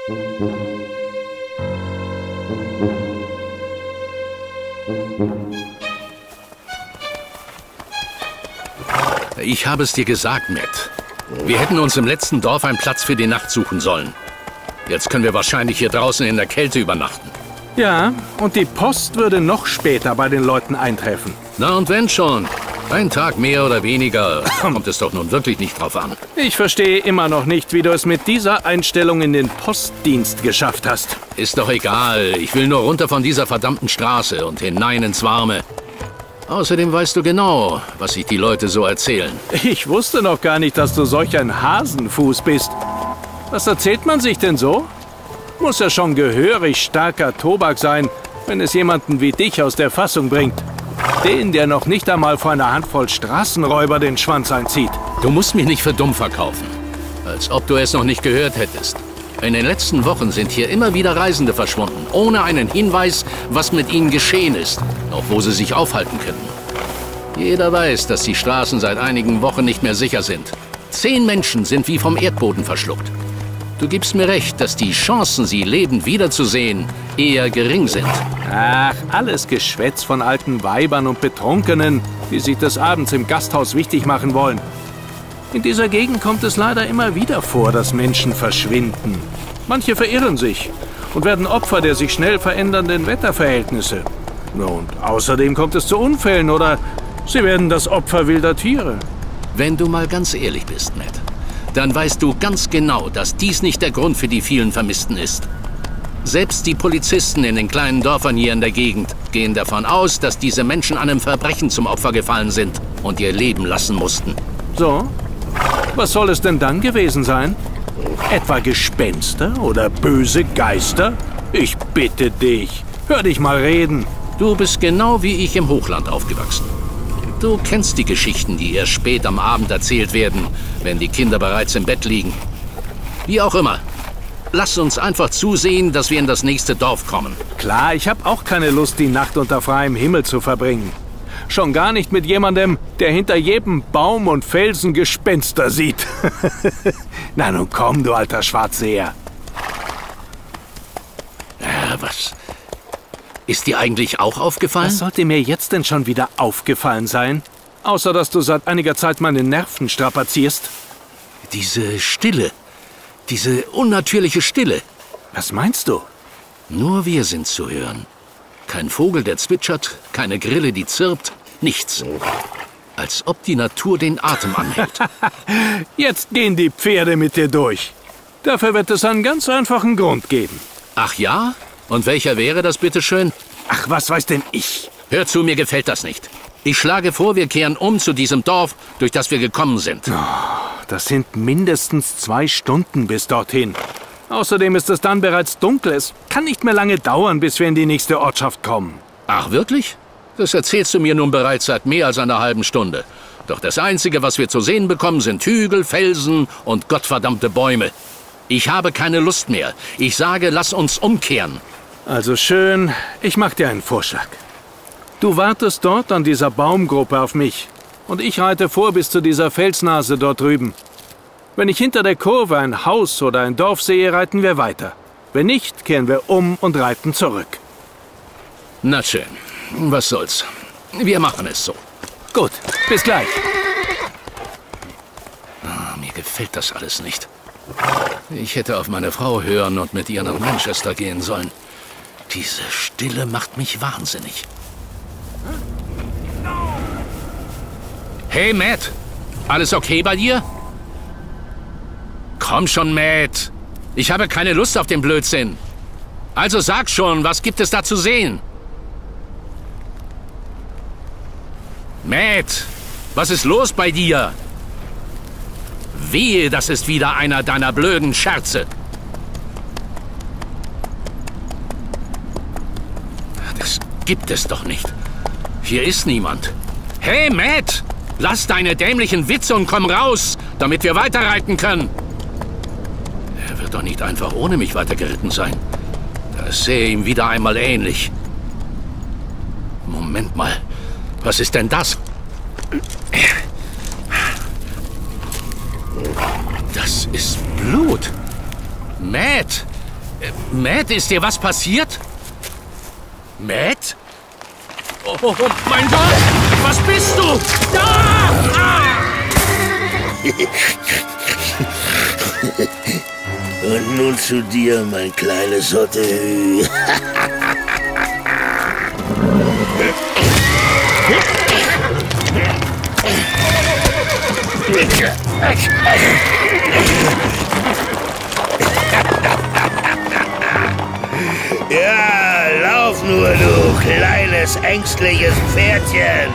Ich habe es dir gesagt, Matt. Wir hätten uns im letzten Dorf einen Platz für die Nacht suchen sollen. Jetzt können wir wahrscheinlich hier draußen in der Kälte übernachten. Ja, und die Post würde noch später bei den Leuten eintreffen. Na und wenn schon. Ein Tag mehr oder weniger kommt es doch nun wirklich nicht drauf an. Ich verstehe immer noch nicht, wie du es mit dieser Einstellung in den Postdienst geschafft hast. Ist doch egal. Ich will nur runter von dieser verdammten Straße und hinein ins Warme. Außerdem weißt du genau, was sich die Leute so erzählen. Ich wusste noch gar nicht, dass du solch ein Hasenfuß bist. Was erzählt man sich denn so? Muss ja schon gehörig starker Tobak sein, wenn es jemanden wie dich aus der Fassung bringt. Den, der noch nicht einmal vor einer Handvoll Straßenräuber den Schwanz einzieht. Du musst mich nicht für dumm verkaufen. Als ob du es noch nicht gehört hättest. In den letzten Wochen sind hier immer wieder Reisende verschwunden, ohne einen Hinweis, was mit ihnen geschehen ist, auch wo sie sich aufhalten könnten. Jeder weiß, dass die Straßen seit einigen Wochen nicht mehr sicher sind. 10 Menschen sind wie vom Erdboden verschluckt. Du gibst mir recht, dass die Chancen, sie lebend wiederzusehen, eher gering sind. Ach, alles Geschwätz von alten Weibern und Betrunkenen, die sich des Abends im Gasthaus wichtig machen wollen. In dieser Gegend kommt es leider immer wieder vor, dass Menschen verschwinden. Manche verirren sich und werden Opfer der sich schnell verändernden Wetterverhältnisse. Und außerdem kommt es zu Unfällen oder sie werden das Opfer wilder Tiere. Wenn du mal ganz ehrlich bist, Matt, dann weißt du ganz genau, dass dies nicht der Grund für die vielen Vermissten ist. Selbst die Polizisten in den kleinen Dörfern hier in der Gegend gehen davon aus, dass diese Menschen einem Verbrechen zum Opfer gefallen sind und ihr Leben lassen mussten. So? Was soll es denn dann gewesen sein? Etwa Gespenster oder böse Geister? Ich bitte dich, hör dich mal reden. Du bist genau wie ich im Hochland aufgewachsen. Du kennst die Geschichten, die erst spät am Abend erzählt werden, wenn die Kinder bereits im Bett liegen. Wie auch immer, lass uns einfach zusehen, dass wir in das nächste Dorf kommen. Klar, ich habe auch keine Lust, die Nacht unter freiem Himmel zu verbringen. Schon gar nicht mit jemandem, der hinter jedem Baum und Felsen Gespenster sieht. Na nun komm, du alter Schwarzseher. Was? Ist dir eigentlich auch aufgefallen? Was sollte mir jetzt denn schon wieder aufgefallen sein? Außer, dass du seit einiger Zeit meine Nerven strapazierst. Diese Stille. Diese unnatürliche Stille. Was meinst du? Nur wir sind zu hören. Kein Vogel, der zwitschert, keine Grille, die zirpt, nichts. Als ob die Natur den Atem anhält. Jetzt gehen die Pferde mit dir durch. Dafür wird es einen ganz einfachen Grund geben. Ach ja? Und welcher wäre das, bitteschön? Ach, was weiß denn ich? Hör zu, mir gefällt das nicht. Ich schlage vor, wir kehren um zu diesem Dorf, durch das wir gekommen sind. Das sind mindestens 2 Stunden bis dorthin. Außerdem ist es dann bereits dunkel. Es kann nicht mehr lange dauern, bis wir in die nächste Ortschaft kommen. Ach, wirklich? Das erzählst du mir nun bereits seit mehr als einer halben Stunde. Doch das Einzige, was wir zu sehen bekommen, sind Hügel, Felsen und gottverdammte Bäume. Ich habe keine Lust mehr. Ich sage, lass uns umkehren. Also schön, ich mache dir einen Vorschlag. Du wartest dort an dieser Baumgruppe auf mich. Und ich reite vor bis zu dieser Felsnase dort drüben. Wenn ich hinter der Kurve ein Haus oder ein Dorf sehe, reiten wir weiter. Wenn nicht, kehren wir um und reiten zurück. Na schön, was soll's. Wir machen es so. Gut, bis gleich. Mir gefällt das alles nicht. Ich hätte auf meine Frau hören und mit ihr nach Manchester gehen sollen. Diese Stille macht mich wahnsinnig. Hey, Matt. Alles okay bei dir? Komm schon, Matt. Ich habe keine Lust auf den Blödsinn. Also sag schon, was gibt es da zu sehen? Matt, was ist los bei dir? Wehe, das ist wieder einer deiner blöden Scherze. Das gibt es doch nicht. Hier ist niemand. Hey, Matt! Lass deine dämlichen Witze und komm raus, damit wir weiterreiten können. Er wird doch nicht einfach ohne mich weitergeritten sein. Das sähe ihm wieder einmal ähnlich. Moment mal. Was ist denn das? Das ist Blut. Matt, Matt, ist dir was passiert? Matt? Oh, mein Gott! Was bist du? Und nun zu dir, mein kleines Hottehü. Ja, lauf nur, du kleines, ängstliches Pferdchen.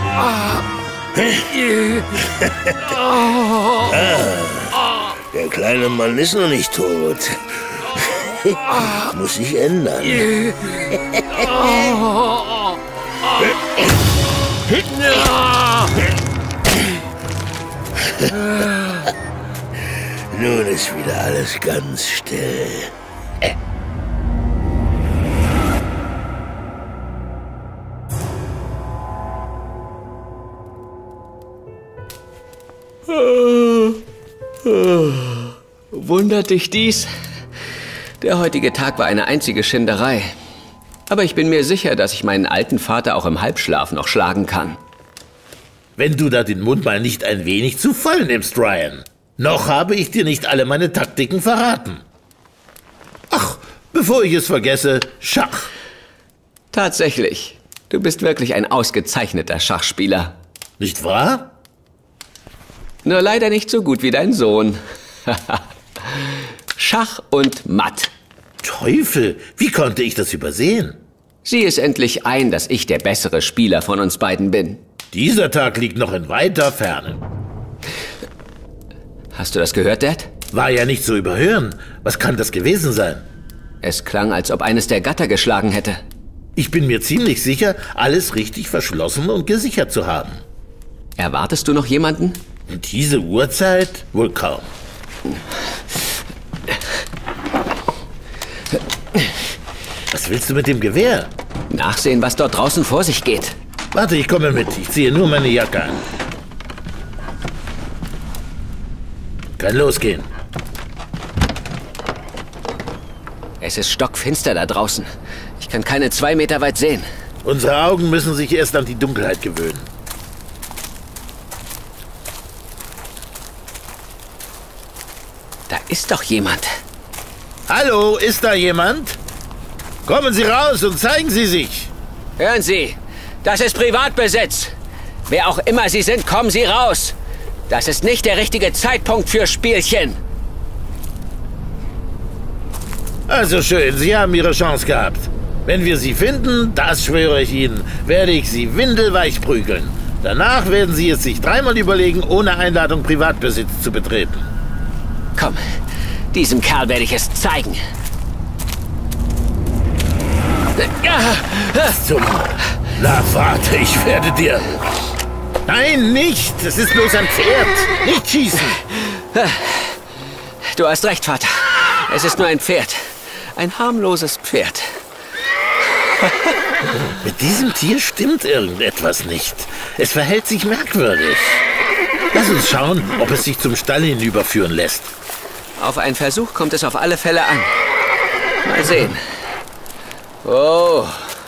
Der kleine Mann ist noch nicht tot. Muss sich ändern. Nun ist wieder alles ganz still. Wundert dich dies? Der heutige Tag war eine einzige Schinderei. Aber ich bin mir sicher, dass ich meinen alten Vater auch im Halbschlaf noch schlagen kann. Wenn du da den Mund mal nicht ein wenig zu voll nimmst, Ryan. Noch habe ich dir nicht alle meine Taktiken verraten. Ach, bevor ich es vergesse, Schach. Tatsächlich. Du bist wirklich ein ausgezeichneter Schachspieler. Nicht wahr? Nur leider nicht so gut wie dein Sohn. Schach und Matt. Teufel, wie konnte ich das übersehen? Sieh es endlich ein, dass ich der bessere Spieler von uns beiden bin. Dieser Tag liegt noch in weiter Ferne. Hast du das gehört, Dad? War ja nicht zu überhören. Was kann das gewesen sein? Es klang, als ob eines der Gatter geschlagen hätte. Ich bin mir ziemlich sicher, alles richtig verschlossen und gesichert zu haben. Erwartest du noch jemanden? Um diese Uhrzeit? Wohl kaum. Was willst du mit dem Gewehr? Nachsehen, was dort draußen vor sich geht. Warte, ich komme mit. Ich ziehe nur meine Jacke an. Kann losgehen. Es ist stockfinster da draußen. Ich kann keine 2 Meter weit sehen. Unsere Augen müssen sich erst an die Dunkelheit gewöhnen. Da ist doch jemand. Hallo, ist da jemand? Kommen Sie raus und zeigen Sie sich. Hören Sie, das ist Privatbesitz. Wer auch immer Sie sind, kommen Sie raus. Das ist nicht der richtige Zeitpunkt für Spielchen. Also schön, Sie haben Ihre Chance gehabt. Wenn wir Sie finden, das schwöre ich Ihnen, werde ich Sie windelweich prügeln. Danach werden Sie es sich 3-mal überlegen, ohne Einladung Privatbesitz zu betreten. Komm, diesem Kerl werde ich es zeigen. Na, warte, ich werde dir... Nein, nicht! Es ist bloß ein Pferd. Nicht schießen! Du hast recht, Vater. Es ist nur ein Pferd. Ein harmloses Pferd. Mit diesem Tier stimmt irgendetwas nicht. Es verhält sich merkwürdig. Lass uns schauen, ob es sich zum Stall hinüberführen lässt. Auf einen Versuch kommt es auf alle Fälle an. Mal sehen. Oh.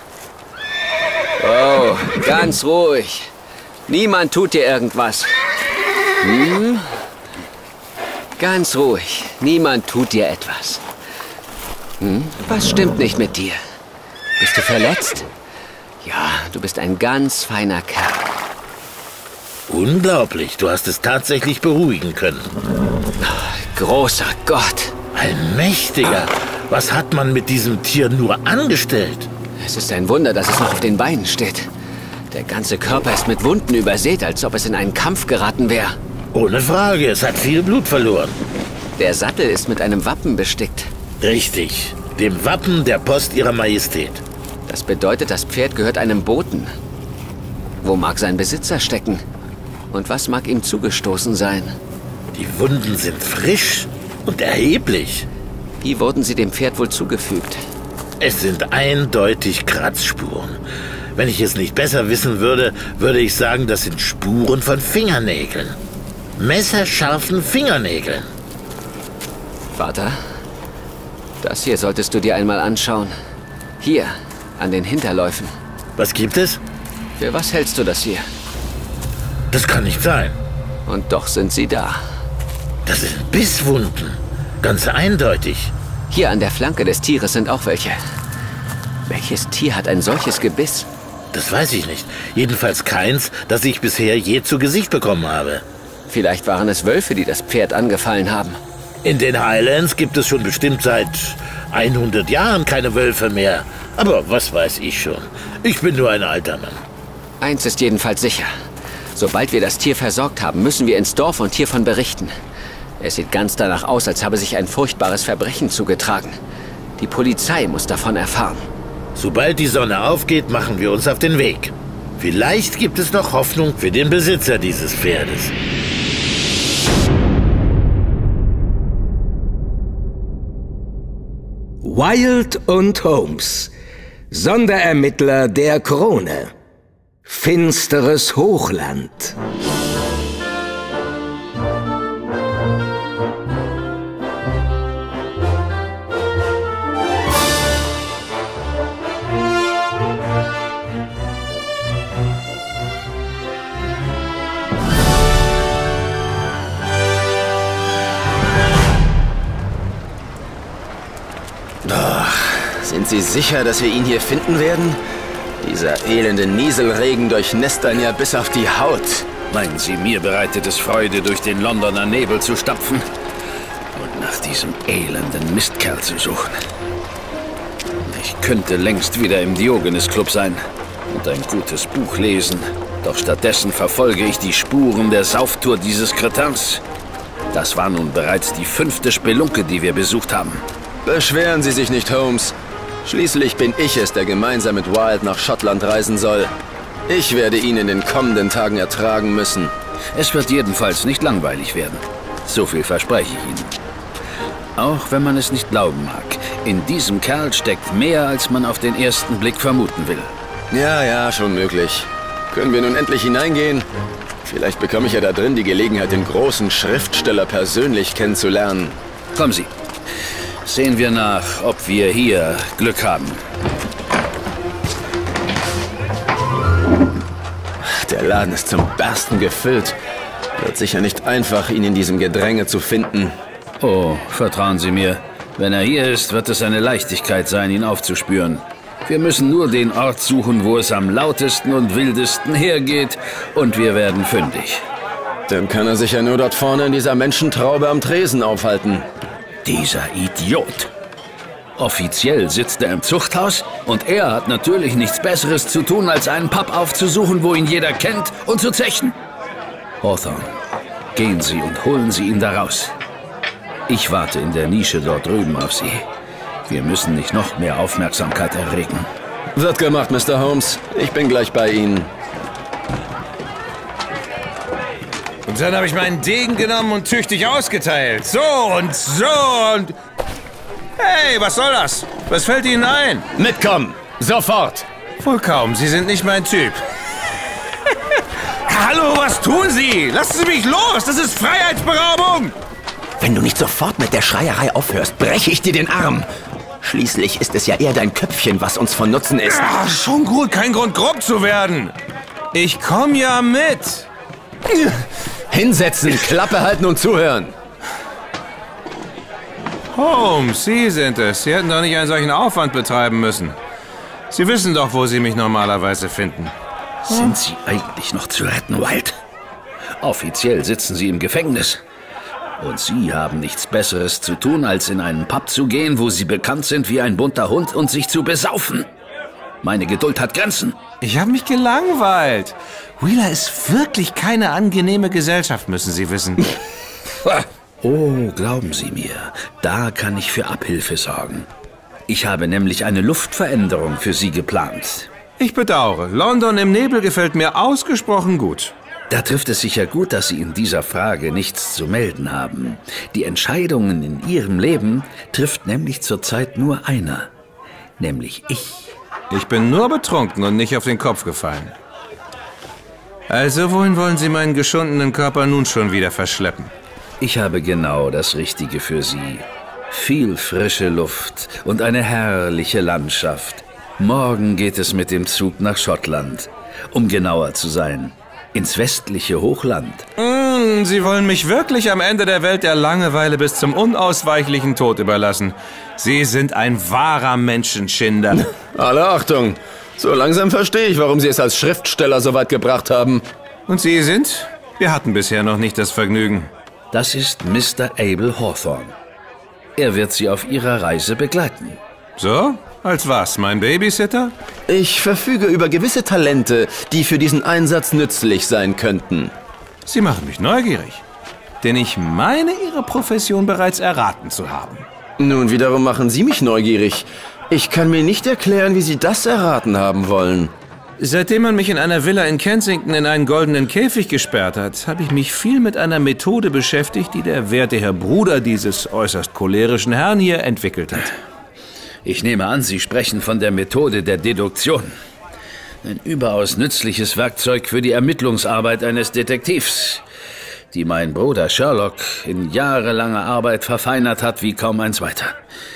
Oh, ganz ruhig. Niemand tut dir irgendwas. Hm? Ganz ruhig. Niemand tut dir etwas. Hm? Was stimmt nicht mit dir? Bist du verletzt? Ja, du bist ein ganz feiner Kerl. Unglaublich, du hast es tatsächlich beruhigen können. Großer Gott. Ein Mächtiger. Was hat man mit diesem Tier nur angestellt? Es ist ein Wunder, dass es noch auf den Beinen steht. Der ganze Körper ist mit Wunden übersät, als ob es in einen Kampf geraten wäre. Ohne Frage, es hat viel Blut verloren. Der Sattel ist mit einem Wappen bestickt. Richtig, dem Wappen der Post Ihrer Majestät. Das bedeutet, das Pferd gehört einem Boten. Wo mag sein Besitzer stecken? Und was mag ihm zugestoßen sein? Die Wunden sind frisch und erheblich. Wie wurden sie dem Pferd wohl zugefügt? Es sind eindeutig Kratzspuren. Wenn ich es nicht besser wissen würde, würde ich sagen, das sind Spuren von Fingernägeln. Messerscharfen Fingernägeln. Vater, Das hier solltest du dir einmal anschauen. Hier, an den Hinterläufen. Was gibt es? Für was hältst du das hier? Das kann nicht sein. Und doch sind sie da. Das sind Bisswunden. Ganz eindeutig. Hier an der Flanke des Tieres sind auch welche. Welches Tier hat ein solches Gebiss? Das weiß ich nicht. Jedenfalls keins, das ich bisher je zu Gesicht bekommen habe. Vielleicht waren es Wölfe, die das Pferd angefallen haben. In den Highlands gibt es schon bestimmt seit 100 Jahren keine Wölfe mehr. Aber was weiß ich schon. Ich bin nur ein alter Mann. Eins ist jedenfalls sicher. Sobald wir das Tier versorgt haben, müssen wir ins Dorf und hiervon berichten. Es sieht ganz danach aus, als habe sich ein furchtbares Verbrechen zugetragen. Die Polizei muss davon erfahren. Sobald die Sonne aufgeht, machen wir uns auf den Weg. Vielleicht gibt es noch Hoffnung für den Besitzer dieses Pferdes. Wilde und Holmes, Sonderermittler der Krone. Finsteres Hochland. Sind Sie sicher, dass wir ihn hier finden werden? Dieser elende Nieselregen durchnässt einen ja bis auf die Haut. Meinen Sie, mir bereitet es Freude, durch den Londoner Nebel zu stapfen und nach diesem elenden Mistkerl zu suchen? Ich könnte längst wieder im Diogenes-Club sein und ein gutes Buch lesen. Doch stattdessen verfolge ich die Spuren der Sauftour dieses Kretins. Das war nun bereits die 5. Spelunke, die wir besucht haben. Beschweren Sie sich nicht, Holmes. Schließlich bin ich es, der gemeinsam mit Wilde nach Schottland reisen soll. Ich werde ihn in den kommenden Tagen ertragen müssen. Es wird jedenfalls nicht langweilig werden. So viel verspreche ich Ihnen. Auch wenn man es nicht glauben mag, in diesem Kerl steckt mehr, als man auf den ersten Blick vermuten will. Ja, schon möglich. Können wir nun endlich hineingehen? Vielleicht bekomme ich ja da drin die Gelegenheit, den großen Schriftsteller persönlich kennenzulernen. Kommen Sie. Sehen wir nach, ob wir hier Glück haben. Der Laden ist zum Bersten gefüllt. Wird sicher nicht einfach, ihn in diesem Gedränge zu finden. Oh, vertrauen Sie mir. Wenn er hier ist, wird es eine Leichtigkeit sein, ihn aufzuspüren. Wir müssen nur den Ort suchen, wo es am lautesten und wildesten hergeht, und wir werden fündig. Dann kann er sich ja nur dort vorne in dieser Menschentraube am Tresen aufhalten. Dieser Idiot. Offiziell sitzt er im Zuchthaus und er hat natürlich nichts Besseres zu tun, als einen Pub aufzusuchen, wo ihn jeder kennt, und zu zechen. Hawthorne, gehen Sie und holen Sie ihn da raus. Ich warte in der Nische dort drüben auf Sie. Wir müssen nicht noch mehr Aufmerksamkeit erregen. Wird gemacht, Mr. Holmes. Ich bin gleich bei Ihnen. Und dann habe ich meinen Degen genommen und tüchtig ausgeteilt. So und so und... Hey, was soll das? Was fällt Ihnen ein? Mitkommen! Sofort! Wohl kaum, Sie sind nicht mein Typ. Hallo, was tun Sie? Lassen Sie mich los! Das ist Freiheitsberaubung! Wenn du nicht sofort mit der Schreierei aufhörst, breche ich dir den Arm. Schließlich ist es ja eher dein Köpfchen, was uns von Nutzen ist. Ach, schon gut, kein Grund, grob zu werden. Ich komm ja mit. Hinsetzen, Klappe halten und zuhören. Holmes, Sie sind es. Sie hätten doch nicht einen solchen Aufwand betreiben müssen. Sie wissen doch, wo Sie mich normalerweise finden. Sind Sie eigentlich noch zu retten, Wilde? Offiziell sitzen Sie im Gefängnis. Und Sie haben nichts Besseres zu tun, als in einen Pub zu gehen, wo Sie bekannt sind wie ein bunter Hund, und sich zu besaufen. Meine Geduld hat Grenzen. Ich habe mich gelangweilt. Wheeler ist wirklich keine angenehme Gesellschaft, müssen Sie wissen. Oh, glauben Sie mir, da kann ich für Abhilfe sorgen. Ich habe nämlich eine Luftveränderung für Sie geplant. Ich bedauere. London im Nebel gefällt mir ausgesprochen gut. Da trifft es sicher gut, dass Sie in dieser Frage nichts zu melden haben. Die Entscheidungen in Ihrem Leben trifft nämlich zurzeit nur einer, nämlich ich. Ich bin nur betrunken und nicht auf den Kopf gefallen. Also, wohin wollen Sie meinen geschundenen Körper nun schon wieder verschleppen? Ich habe genau das Richtige für Sie. Viel frische Luft und eine herrliche Landschaft. Morgen geht es mit dem Zug nach Schottland. Um genauer zu sein, ins westliche Hochland. Sie wollen mich wirklich am Ende der Welt der Langeweile bis zum unausweichlichen Tod überlassen. Sie sind ein wahrer Menschenschinder. Alle Achtung! So langsam verstehe ich, warum Sie es als Schriftsteller so weit gebracht haben. Und Sie sind? Wir hatten bisher noch nicht das Vergnügen. Das ist Mr. Abel Hawthorne. Er wird Sie auf Ihrer Reise begleiten. So? Als was, mein Babysitter? Ich verfüge über gewisse Talente, die für diesen Einsatz nützlich sein könnten. Sie machen mich neugierig. Denn ich meine, Ihre Profession bereits erraten zu haben. Nun wiederum machen Sie mich neugierig. Ich kann mir nicht erklären, wie Sie das erraten haben wollen. Seitdem man mich in einer Villa in Kensington in einen goldenen Käfig gesperrt hat, habe ich mich viel mit einer Methode beschäftigt, die der werte Herr Bruder dieses äußerst cholerischen Herrn hier entwickelt hat. Ich nehme an, Sie sprechen von der Methode der Deduktion. Ein überaus nützliches Werkzeug für die Ermittlungsarbeit eines Detektivs, die mein Bruder Sherlock in jahrelanger Arbeit verfeinert hat wie kaum ein zweiter.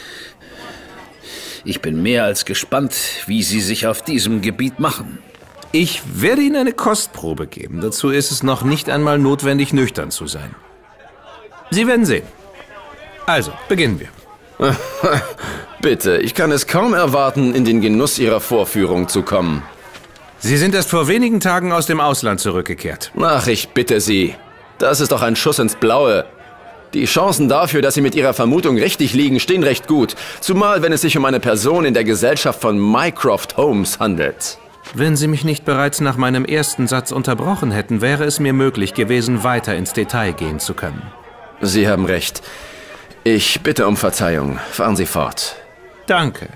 Ich bin mehr als gespannt, wie Sie sich auf diesem Gebiet machen. Ich werde Ihnen eine Kostprobe geben. Dazu ist es noch nicht einmal notwendig, nüchtern zu sein. Sie werden sehen. Also, beginnen wir. Bitte, ich kann es kaum erwarten, in den Genuss Ihrer Vorführung zu kommen. Sie sind erst vor wenigen Tagen aus dem Ausland zurückgekehrt. Ach, ich bitte Sie. Das ist doch ein Schuss ins Blaue. Die Chancen dafür, dass Sie mit Ihrer Vermutung richtig liegen, stehen recht gut. Zumal, wenn es sich um eine Person in der Gesellschaft von Mycroft Holmes handelt. Wenn Sie mich nicht bereits nach meinem ersten Satz unterbrochen hätten, wäre es mir möglich gewesen, weiter ins Detail gehen zu können. Sie haben recht. Ich bitte um Verzeihung. Fahren Sie fort. Danke.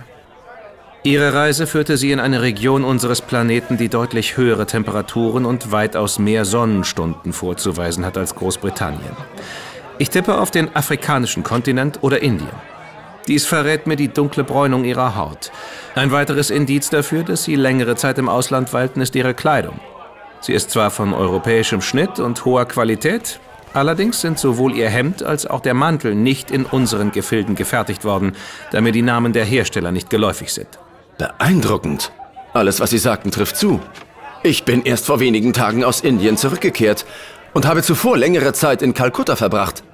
Ihre Reise führte Sie in eine Region unseres Planeten, die deutlich höhere Temperaturen und weitaus mehr Sonnenstunden vorzuweisen hat als Großbritannien. Ich tippe auf den afrikanischen Kontinent oder Indien. Dies verrät mir die dunkle Bräunung Ihrer Haut. Ein weiteres Indiz dafür, dass Sie längere Zeit im Ausland weilten, ist Ihre Kleidung. Sie ist zwar von europäischem Schnitt und hoher Qualität, allerdings sind sowohl Ihr Hemd als auch der Mantel nicht in unseren Gefilden gefertigt worden, da mir die Namen der Hersteller nicht geläufig sind. Beeindruckend. Alles, was Sie sagten, trifft zu. Ich bin erst vor wenigen Tagen aus Indien zurückgekehrt und habe zuvor längere Zeit in Kalkutta verbracht.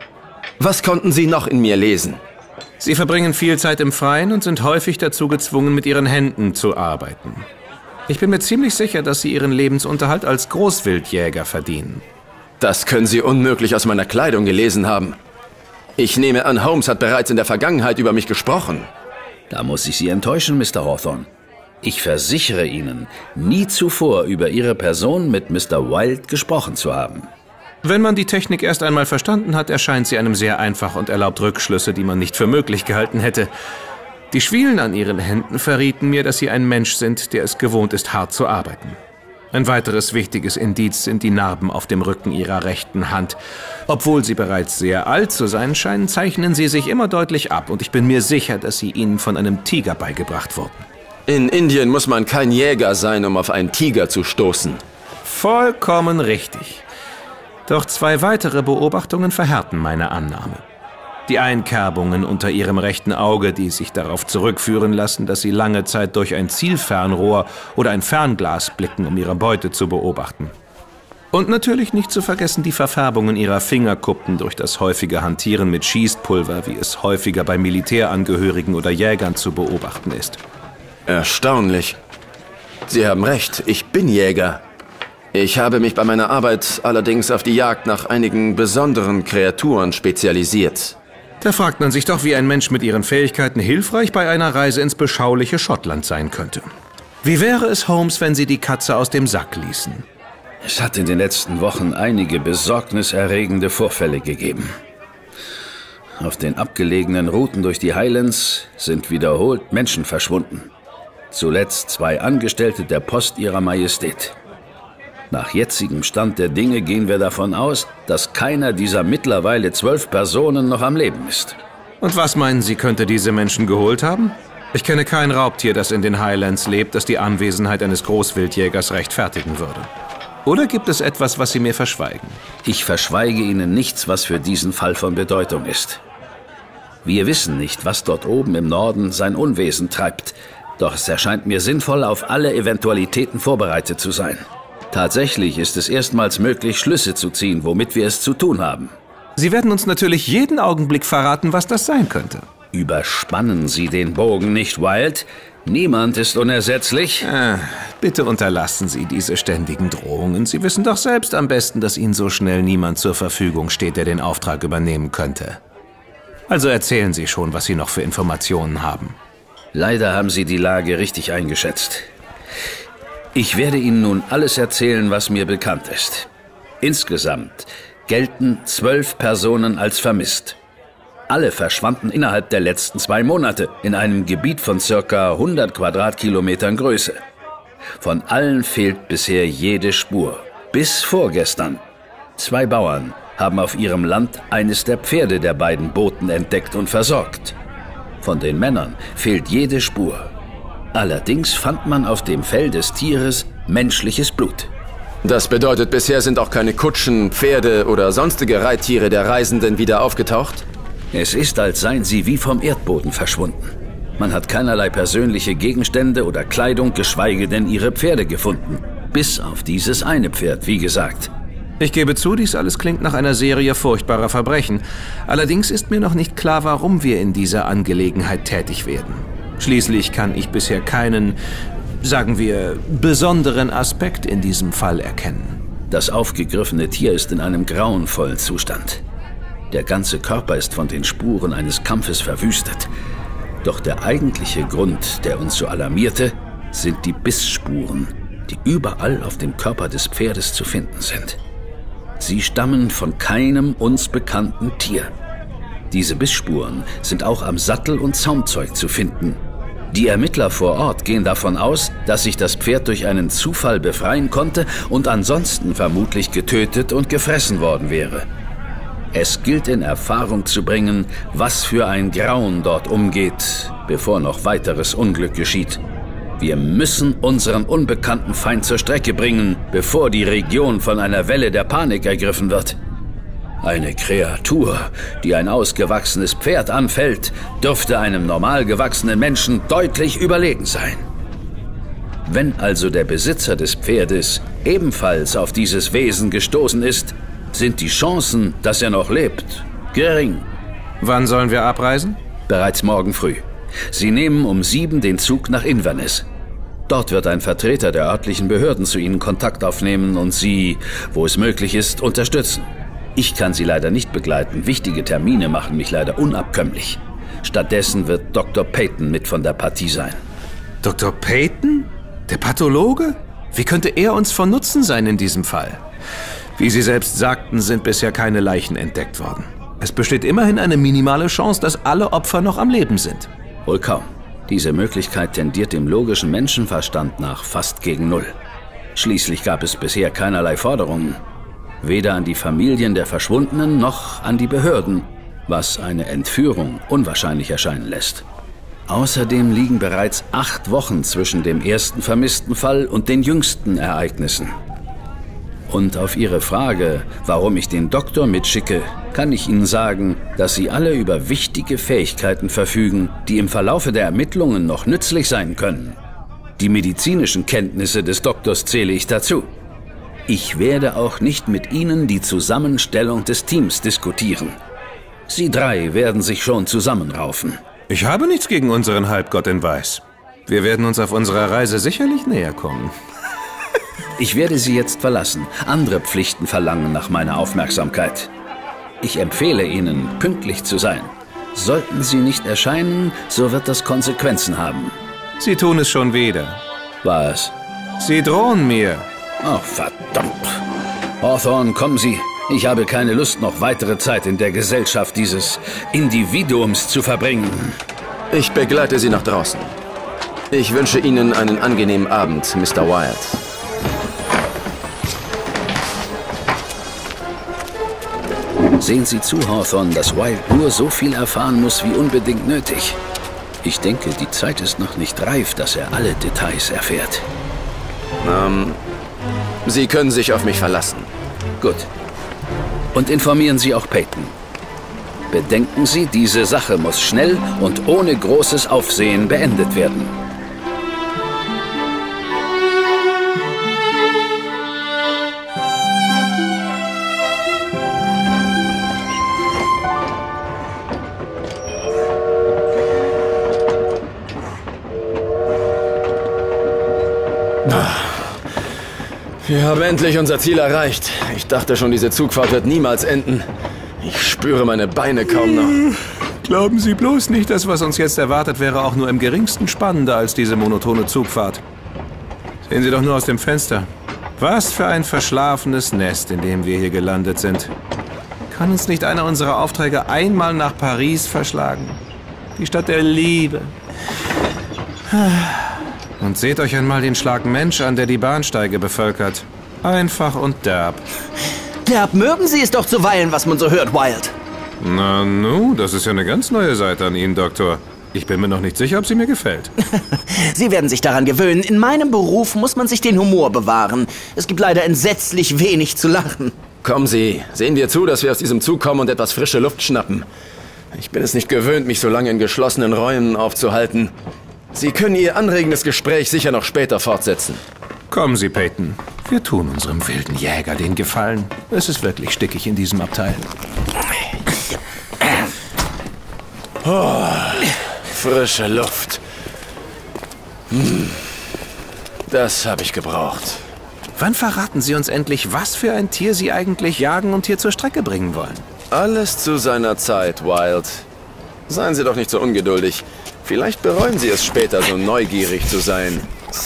Was konnten Sie noch in mir lesen? Sie verbringen viel Zeit im Freien und sind häufig dazu gezwungen, mit Ihren Händen zu arbeiten. Ich bin mir ziemlich sicher, dass Sie Ihren Lebensunterhalt als Großwildjäger verdienen. Das können Sie unmöglich aus meiner Kleidung gelesen haben. Ich nehme an, Holmes hat bereits in der Vergangenheit über mich gesprochen. Da muss ich Sie enttäuschen, Mr. Hawthorne. Ich versichere Ihnen, nie zuvor über Ihre Person mit Mr. Wilde gesprochen zu haben. Wenn man die Technik erst einmal verstanden hat, erscheint sie einem sehr einfach und erlaubt Rückschlüsse, die man nicht für möglich gehalten hätte. Die Schwielen an Ihren Händen verrieten mir, dass Sie ein Mensch sind, der es gewohnt ist, hart zu arbeiten. Ein weiteres wichtiges Indiz sind die Narben auf dem Rücken Ihrer rechten Hand. Obwohl Sie bereits sehr alt zu sein scheinen, zeichnen sie sich immer deutlich ab und ich bin mir sicher, dass sie Ihnen von einem Tiger beigebracht wurden. In Indien muss man kein Jäger sein, um auf einen Tiger zu stoßen. Vollkommen richtig. Doch zwei weitere Beobachtungen verhärten meine Annahme. Die Einkerbungen unter Ihrem rechten Auge, die sich darauf zurückführen lassen, dass Sie lange Zeit durch ein Zielfernrohr oder ein Fernglas blicken, um Ihre Beute zu beobachten. Und natürlich nicht zu vergessen die Verfärbungen Ihrer Fingerkuppen durch das häufige Hantieren mit Schießpulver, wie es häufiger bei Militärangehörigen oder Jägern zu beobachten ist. Erstaunlich. Sie haben recht, ich bin Jäger. Ich habe mich bei meiner Arbeit allerdings auf die Jagd nach einigen besonderen Kreaturen spezialisiert. Da fragt man sich doch, wie ein Mensch mit Ihren Fähigkeiten hilfreich bei einer Reise ins beschauliche Schottland sein könnte. Wie wäre es, Holmes, wenn Sie die Katze aus dem Sack ließen? Es hat in den letzten Wochen einige besorgniserregende Vorfälle gegeben. Auf den abgelegenen Routen durch die Highlands sind wiederholt Menschen verschwunden. Zuletzt 2 Angestellte der Post Ihrer Majestät. Nach jetzigem Stand der Dinge gehen wir davon aus, dass keiner dieser mittlerweile 12 Personen noch am Leben ist. Und was meinen Sie, könnte diese Menschen geholt haben? Ich kenne kein Raubtier, das in den Highlands lebt, das die Anwesenheit eines Großwildjägers rechtfertigen würde. Oder gibt es etwas, was Sie mir verschweigen? Ich verschweige Ihnen nichts, was für diesen Fall von Bedeutung ist. Wir wissen nicht, was dort oben im Norden sein Unwesen treibt. Doch es erscheint mir sinnvoll, auf alle Eventualitäten vorbereitet zu sein. Tatsächlich ist es erstmals möglich, Schlüsse zu ziehen, womit wir es zu tun haben. Sie werden uns natürlich jeden Augenblick verraten, was das sein könnte. Überspannen Sie den Bogen nicht, Wilde. Niemand ist unersetzlich. Bitte unterlassen Sie diese ständigen Drohungen. Sie wissen doch selbst am besten, dass Ihnen so schnell niemand zur Verfügung steht, der den Auftrag übernehmen könnte. Also erzählen Sie schon, was Sie noch für Informationen haben. Leider haben Sie die Lage richtig eingeschätzt. Ich werde Ihnen nun alles erzählen, was mir bekannt ist. Insgesamt gelten 12 Personen als vermisst. Alle verschwanden innerhalb der letzten 2 Monate in einem Gebiet von ca. 100 Quadratkilometern Größe. Von allen fehlt bisher jede Spur. Bis vorgestern. 2 Bauern haben auf ihrem Land eines der Pferde der beiden Boten entdeckt und versorgt. Von den Männern fehlt jede Spur. Allerdings fand man auf dem Fell des Tieres menschliches Blut. Das bedeutet, bisher sind auch keine Kutschen, Pferde oder sonstige Reittiere der Reisenden wieder aufgetaucht? Es ist, als seien sie wie vom Erdboden verschwunden. Man hat keinerlei persönliche Gegenstände oder Kleidung, geschweige denn ihre Pferde gefunden. Bis auf dieses eine Pferd, wie gesagt. Ich gebe zu, dies alles klingt nach einer Serie furchtbarer Verbrechen. Allerdings ist mir noch nicht klar, warum wir in dieser Angelegenheit tätig werden. Schließlich kann ich bisher keinen, sagen wir, besonderen Aspekt in diesem Fall erkennen. Das aufgegriffene Tier ist in einem grauenvollen Zustand. Der ganze Körper ist von den Spuren eines Kampfes verwüstet. Doch der eigentliche Grund, der uns so alarmierte, sind die Bissspuren, die überall auf dem Körper des Pferdes zu finden sind. Sie stammen von keinem uns bekannten Tier. Diese Bissspuren sind auch am Sattel und Zaumzeug zu finden. Die Ermittler vor Ort gehen davon aus, dass sich das Pferd durch einen Zufall befreien konnte und ansonsten vermutlich getötet und gefressen worden wäre. Es gilt in Erfahrung zu bringen, was für ein Grauen dort umgeht, bevor noch weiteres Unglück geschieht. Wir müssen unseren unbekannten Feind zur Strecke bringen, bevor die Region von einer Welle der Panik ergriffen wird. Eine Kreatur, die ein ausgewachsenes Pferd anfällt, dürfte einem normal gewachsenen Menschen deutlich überlegen sein. Wenn also der Besitzer des Pferdes ebenfalls auf dieses Wesen gestoßen ist, sind die Chancen, dass er noch lebt, gering. Wann sollen wir abreisen? Bereits morgen früh. Sie nehmen um 7 den Zug nach Inverness. Dort wird ein Vertreter der örtlichen Behörden zu Ihnen Kontakt aufnehmen und Sie, wo es möglich ist, unterstützen. Ich kann Sie leider nicht begleiten. Wichtige Termine machen mich leider unabkömmlich. Stattdessen wird Dr. Peyton mit von der Partie sein. Dr. Peyton? Der Pathologe? Wie könnte er uns von Nutzen sein in diesem Fall? Wie Sie selbst sagten, sind bisher keine Leichen entdeckt worden. Es besteht immerhin eine minimale Chance, dass alle Opfer noch am Leben sind. Wohl kaum. Diese Möglichkeit tendiert dem logischen Menschenverstand nach fast gegen Null. Schließlich gab es bisher keinerlei Forderungen. Weder an die Familien der Verschwundenen noch an die Behörden, was eine Entführung unwahrscheinlich erscheinen lässt. Außerdem liegen bereits 8 Wochen zwischen dem ersten vermissten Fall und den jüngsten Ereignissen. Und auf Ihre Frage, warum ich den Doktor mitschicke, kann ich Ihnen sagen, dass Sie alle über wichtige Fähigkeiten verfügen, die im Verlaufe der Ermittlungen noch nützlich sein können. Die medizinischen Kenntnisse des Doktors zähle ich dazu. Ich werde auch nicht mit Ihnen die Zusammenstellung des Teams diskutieren. Sie 3 werden sich schon zusammenraufen. Ich habe nichts gegen unseren Halbgott in Weiß. Wir werden uns auf unserer Reise sicherlich näher kommen. Ich werde Sie jetzt verlassen. Andere Pflichten verlangen nach meiner Aufmerksamkeit. Ich empfehle Ihnen, pünktlich zu sein. Sollten Sie nicht erscheinen, so wird das Konsequenzen haben. Sie tun es schon wieder. Was? Sie drohen mir. Oh, verdammt. Hawthorne, kommen Sie. Ich habe keine Lust, noch weitere Zeit in der Gesellschaft dieses Individuums zu verbringen. Ich begleite Sie nach draußen. Ich wünsche Ihnen einen angenehmen Abend, Mr. Wilde. Sehen Sie zu, Hawthorne, dass Wilde nur so viel erfahren muss, wie unbedingt nötig. Ich denke, die Zeit ist noch nicht reif, dass er alle Details erfährt. Sie können sich auf mich verlassen. Gut. Und informieren Sie auch Peyton. Bedenken Sie, diese Sache muss schnell und ohne großes Aufsehen beendet werden. Wir haben endlich unser Ziel erreicht. Ich dachte schon, diese Zugfahrt wird niemals enden. Ich spüre meine Beine kaum noch. Glauben Sie bloß nicht, dass was uns jetzt erwartet, wäre auch nur im geringsten spannender als diese monotone Zugfahrt. Sehen Sie doch nur aus dem Fenster. Was für ein verschlafenes Nest, in dem wir hier gelandet sind. Kann uns nicht einer unserer Aufträge einmal nach Paris verschlagen? Die Stadt der Liebe. Und seht euch einmal den Schlag Mensch an, der die Bahnsteige bevölkert. Einfach und derb. Derb mögen Sie es doch zuweilen, was man so hört, Wild. Na nu, das ist ja eine ganz neue Seite an Ihnen, Doktor. Ich bin mir noch nicht sicher, ob sie mir gefällt. Sie werden sich daran gewöhnen. In meinem Beruf muss man sich den Humor bewahren. Es gibt leider entsetzlich wenig zu lachen. Kommen Sie, sehen wir zu, dass wir aus diesem Zug kommen und etwas frische Luft schnappen. Ich bin es nicht gewöhnt, mich so lange in geschlossenen Räumen aufzuhalten. Sie können Ihr anregendes Gespräch sicher noch später fortsetzen. Kommen Sie, Peyton. Wir tun unserem wilden Jäger den Gefallen. Es ist wirklich stickig in diesem Abteil. Oh, frische Luft. Das habe ich gebraucht. Wann verraten Sie uns endlich, was für ein Tier Sie eigentlich jagen und hier zur Strecke bringen wollen? Alles zu seiner Zeit, Wild. Seien Sie doch nicht so ungeduldig. Vielleicht bereuen Sie es später, so neugierig zu sein.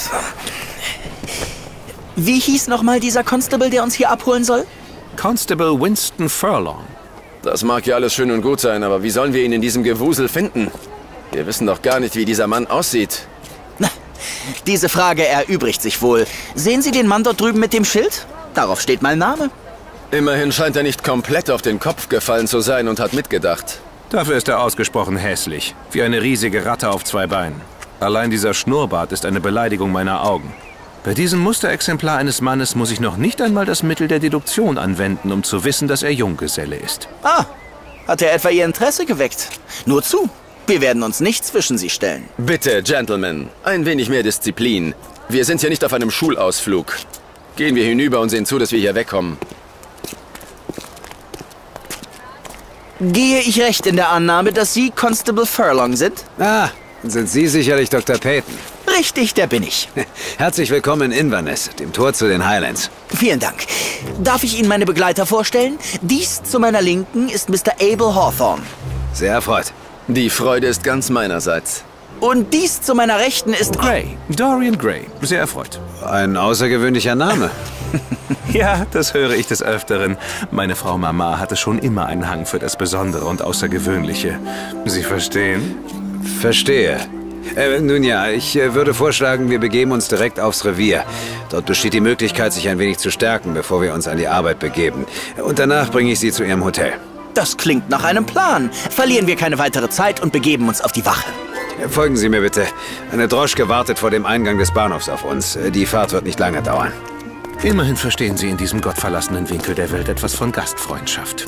Wie hieß nochmal dieser Constable, der uns hier abholen soll? Constable Winston Furlong. Das mag ja alles schön und gut sein, aber wie sollen wir ihn in diesem Gewusel finden? Wir wissen doch gar nicht, wie dieser Mann aussieht. Na, diese Frage erübrigt sich wohl. Sehen Sie den Mann dort drüben mit dem Schild? Darauf steht mein Name. Immerhin scheint er nicht komplett auf den Kopf gefallen zu sein und hat mitgedacht. Dafür ist er ausgesprochen hässlich. Wie eine riesige Ratte auf zwei Beinen. Allein dieser Schnurrbart ist eine Beleidigung meiner Augen. Bei diesem Musterexemplar eines Mannes muss ich noch nicht einmal das Mittel der Deduktion anwenden, um zu wissen, dass er Junggeselle ist. Ah, hat er etwa Ihr Interesse geweckt? Nur zu, wir werden uns nicht zwischen Sie stellen. Bitte, Gentlemen, ein wenig mehr Disziplin. Wir sind hier nicht auf einem Schulausflug. Gehen wir hinüber und sehen zu, dass wir hier wegkommen. Gehe ich recht in der Annahme, dass Sie Constable Furlong sind? Ah, sind Sie sicherlich Dr. Peyton. Richtig, der bin ich. Herzlich willkommen in Inverness, dem Tor zu den Highlands. Vielen Dank. Darf ich Ihnen meine Begleiter vorstellen? Dies zu meiner Linken ist Mr. Abel Hawthorne. Sehr erfreut. Die Freude ist ganz meinerseits. Und dies zu meiner Rechten ist... Gray, Dorian Gray. Sehr erfreut. Ein außergewöhnlicher Name. Ja, das höre ich des Öfteren. Meine Frau Mama hatte schon immer einen Hang für das Besondere und Außergewöhnliche. Sie verstehen? Verstehe. Nun ja, ich würde vorschlagen, wir begeben uns direkt aufs Revier. Dort besteht die Möglichkeit, sich ein wenig zu stärken, bevor wir uns an die Arbeit begeben. Und danach bringe ich Sie zu Ihrem Hotel. Das klingt nach einem Plan. Verlieren wir keine weitere Zeit und begeben uns auf die Wache. Folgen Sie mir bitte. Eine Droschke wartet vor dem Eingang des Bahnhofs auf uns. Die Fahrt wird nicht lange dauern. Immerhin verstehen Sie in diesem gottverlassenen Winkel der Welt etwas von Gastfreundschaft.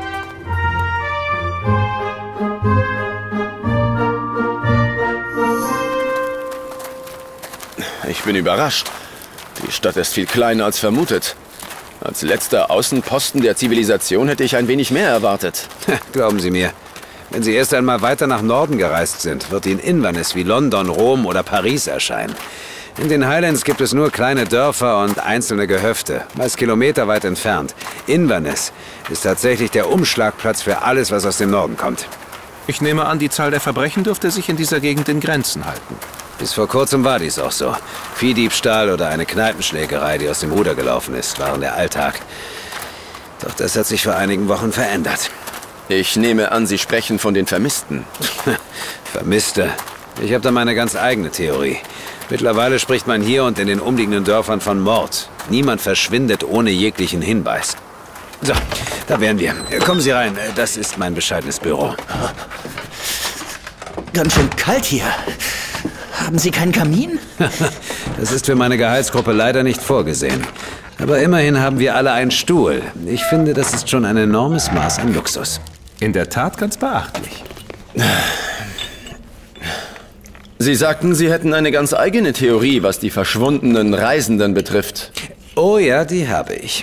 Ich bin überrascht. Die Stadt ist viel kleiner als vermutet. Als letzter Außenposten der Zivilisation hätte ich ein wenig mehr erwartet. Glauben Sie mir, wenn Sie erst einmal weiter nach Norden gereist sind, wird Ihnen Inverness wie London, Rom oder Paris erscheinen. In den Highlands gibt es nur kleine Dörfer und einzelne Gehöfte, meist kilometerweit entfernt. Inverness ist tatsächlich der Umschlagplatz für alles, was aus dem Norden kommt. Ich nehme an, die Zahl der Verbrechen dürfte sich in dieser Gegend in Grenzen halten. Bis vor kurzem war dies auch so. Viehdiebstahl oder eine Kneipenschlägerei, die aus dem Ruder gelaufen ist, waren der Alltag. Doch das hat sich vor einigen Wochen verändert. Ich nehme an, Sie sprechen von den Vermissten. Vermisste? Ich habe da meine ganz eigene Theorie. Mittlerweile spricht man hier und in den umliegenden Dörfern von Mord. Niemand verschwindet ohne jeglichen Hinweis. So, da wären wir. Kommen Sie rein, das ist mein bescheidenes Büro. Ganz schön kalt hier. Haben Sie keinen Kamin? Das ist für meine Gehaltsgruppe leider nicht vorgesehen. Aber immerhin haben wir alle einen Stuhl. Ich finde, das ist schon ein enormes Maß an Luxus. In der Tat ganz beachtlich. Sie sagten, Sie hätten eine ganz eigene Theorie, was die verschwundenen Reisenden betrifft. Oh ja, die habe ich.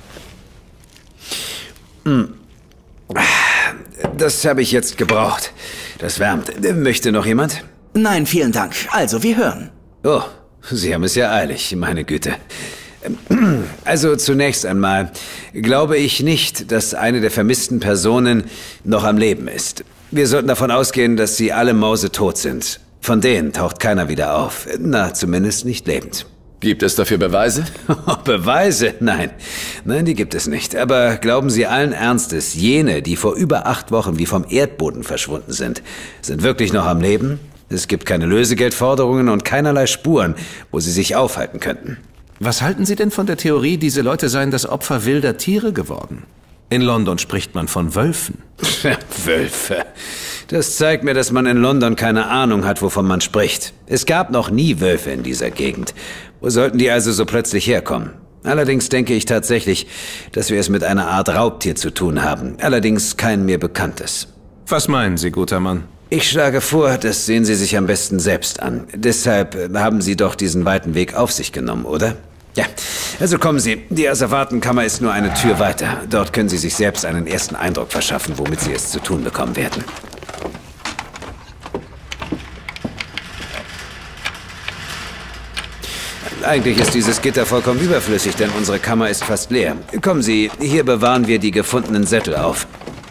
Das habe ich jetzt gebraucht. Das wärmt. Möchte noch jemand? Nein, vielen Dank. Also, wir hören. Oh, Sie haben es ja eilig, meine Güte. Also zunächst einmal glaube ich nicht, dass eine der vermissten Personen noch am Leben ist. Wir sollten davon ausgehen, dass sie alle mausetot sind. Von denen taucht keiner wieder auf. Na, zumindest nicht lebend. Gibt es dafür Beweise? Beweise? Nein. Nein, die gibt es nicht. Aber glauben Sie allen Ernstes, jene, die vor über 8 Wochen wie vom Erdboden verschwunden sind wirklich noch am Leben? Es gibt keine Lösegeldforderungen und keinerlei Spuren, wo sie sich aufhalten könnten. Was halten Sie denn von der Theorie, diese Leute seien das Opfer wilder Tiere geworden? In London spricht man von Wölfen. Wölfe. Das zeigt mir, dass man in London keine Ahnung hat, wovon man spricht. Es gab noch nie Wölfe in dieser Gegend. Wo sollten die also so plötzlich herkommen? Allerdings denke ich tatsächlich, dass wir es mit einer Art Raubtier zu tun haben. Allerdings kein mir bekanntes. Was meinen Sie, guter Mann? Ich schlage vor, das sehen Sie sich am besten selbst an. Deshalb haben Sie doch diesen weiten Weg auf sich genommen, oder? Ja, also kommen Sie. Die Asservatenkammer ist nur eine Tür weiter. Dort können Sie sich selbst einen ersten Eindruck verschaffen, womit Sie es zu tun bekommen werden. Eigentlich ist dieses Gitter vollkommen überflüssig, denn unsere Kammer ist fast leer. Kommen Sie, hier bewahren wir die gefundenen Sättel auf.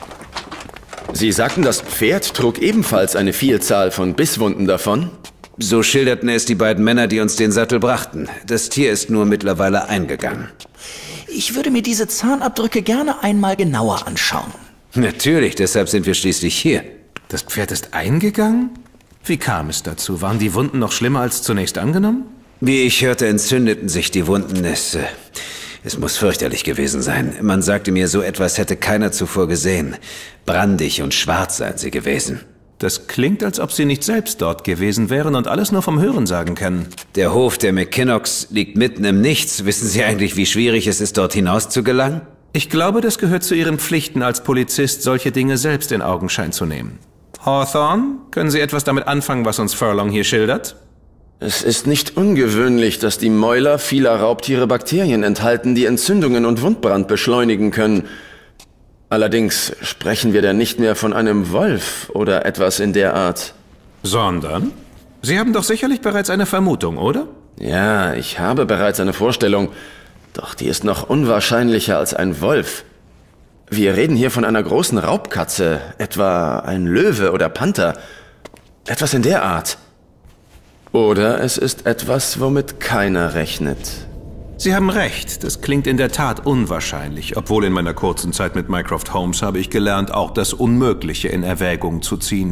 Sie sagten, das Pferd trug ebenfalls eine Vielzahl von Bisswunden davon? So schilderten es die beiden Männer, die uns den Sattel brachten. Das Tier ist nur mittlerweile eingegangen. Ich würde mir diese Zahnabdrücke gerne einmal genauer anschauen. Natürlich, deshalb sind wir schließlich hier. Das Pferd ist eingegangen? Wie kam es dazu? Waren die Wunden noch schlimmer als zunächst angenommen? Wie ich hörte, entzündeten sich die Wunden. Es muss fürchterlich gewesen sein. Man sagte mir, so etwas hätte keiner zuvor gesehen. Brandig und schwarz seien sie gewesen. Das klingt, als ob Sie nicht selbst dort gewesen wären und alles nur vom Hörensagen kennen. Der Hof der McKinnocks liegt mitten im Nichts. Wissen Sie eigentlich, wie schwierig es ist, dort hinaus zu gelangen? Ich glaube, das gehört zu Ihren Pflichten als Polizist, solche Dinge selbst in Augenschein zu nehmen. Hawthorne, können Sie etwas damit anfangen, was uns Furlong hier schildert? Es ist nicht ungewöhnlich, dass die Mäuler vieler Raubtiere Bakterien enthalten, die Entzündungen und Wundbrand beschleunigen können. Allerdings sprechen wir da nicht mehr von einem Wolf oder etwas in der Art. Sondern? Sie haben doch sicherlich bereits eine Vermutung, oder? Ja, ich habe bereits eine Vorstellung, doch die ist noch unwahrscheinlicher als ein Wolf. Wir reden hier von einer großen Raubkatze, etwa ein Löwe oder Panther. Etwas in der Art. Oder es ist etwas, womit keiner rechnet. Sie haben recht, das klingt in der Tat unwahrscheinlich, obwohl in meiner kurzen Zeit mit Mycroft Holmes habe ich gelernt, auch das Unmögliche in Erwägung zu ziehen.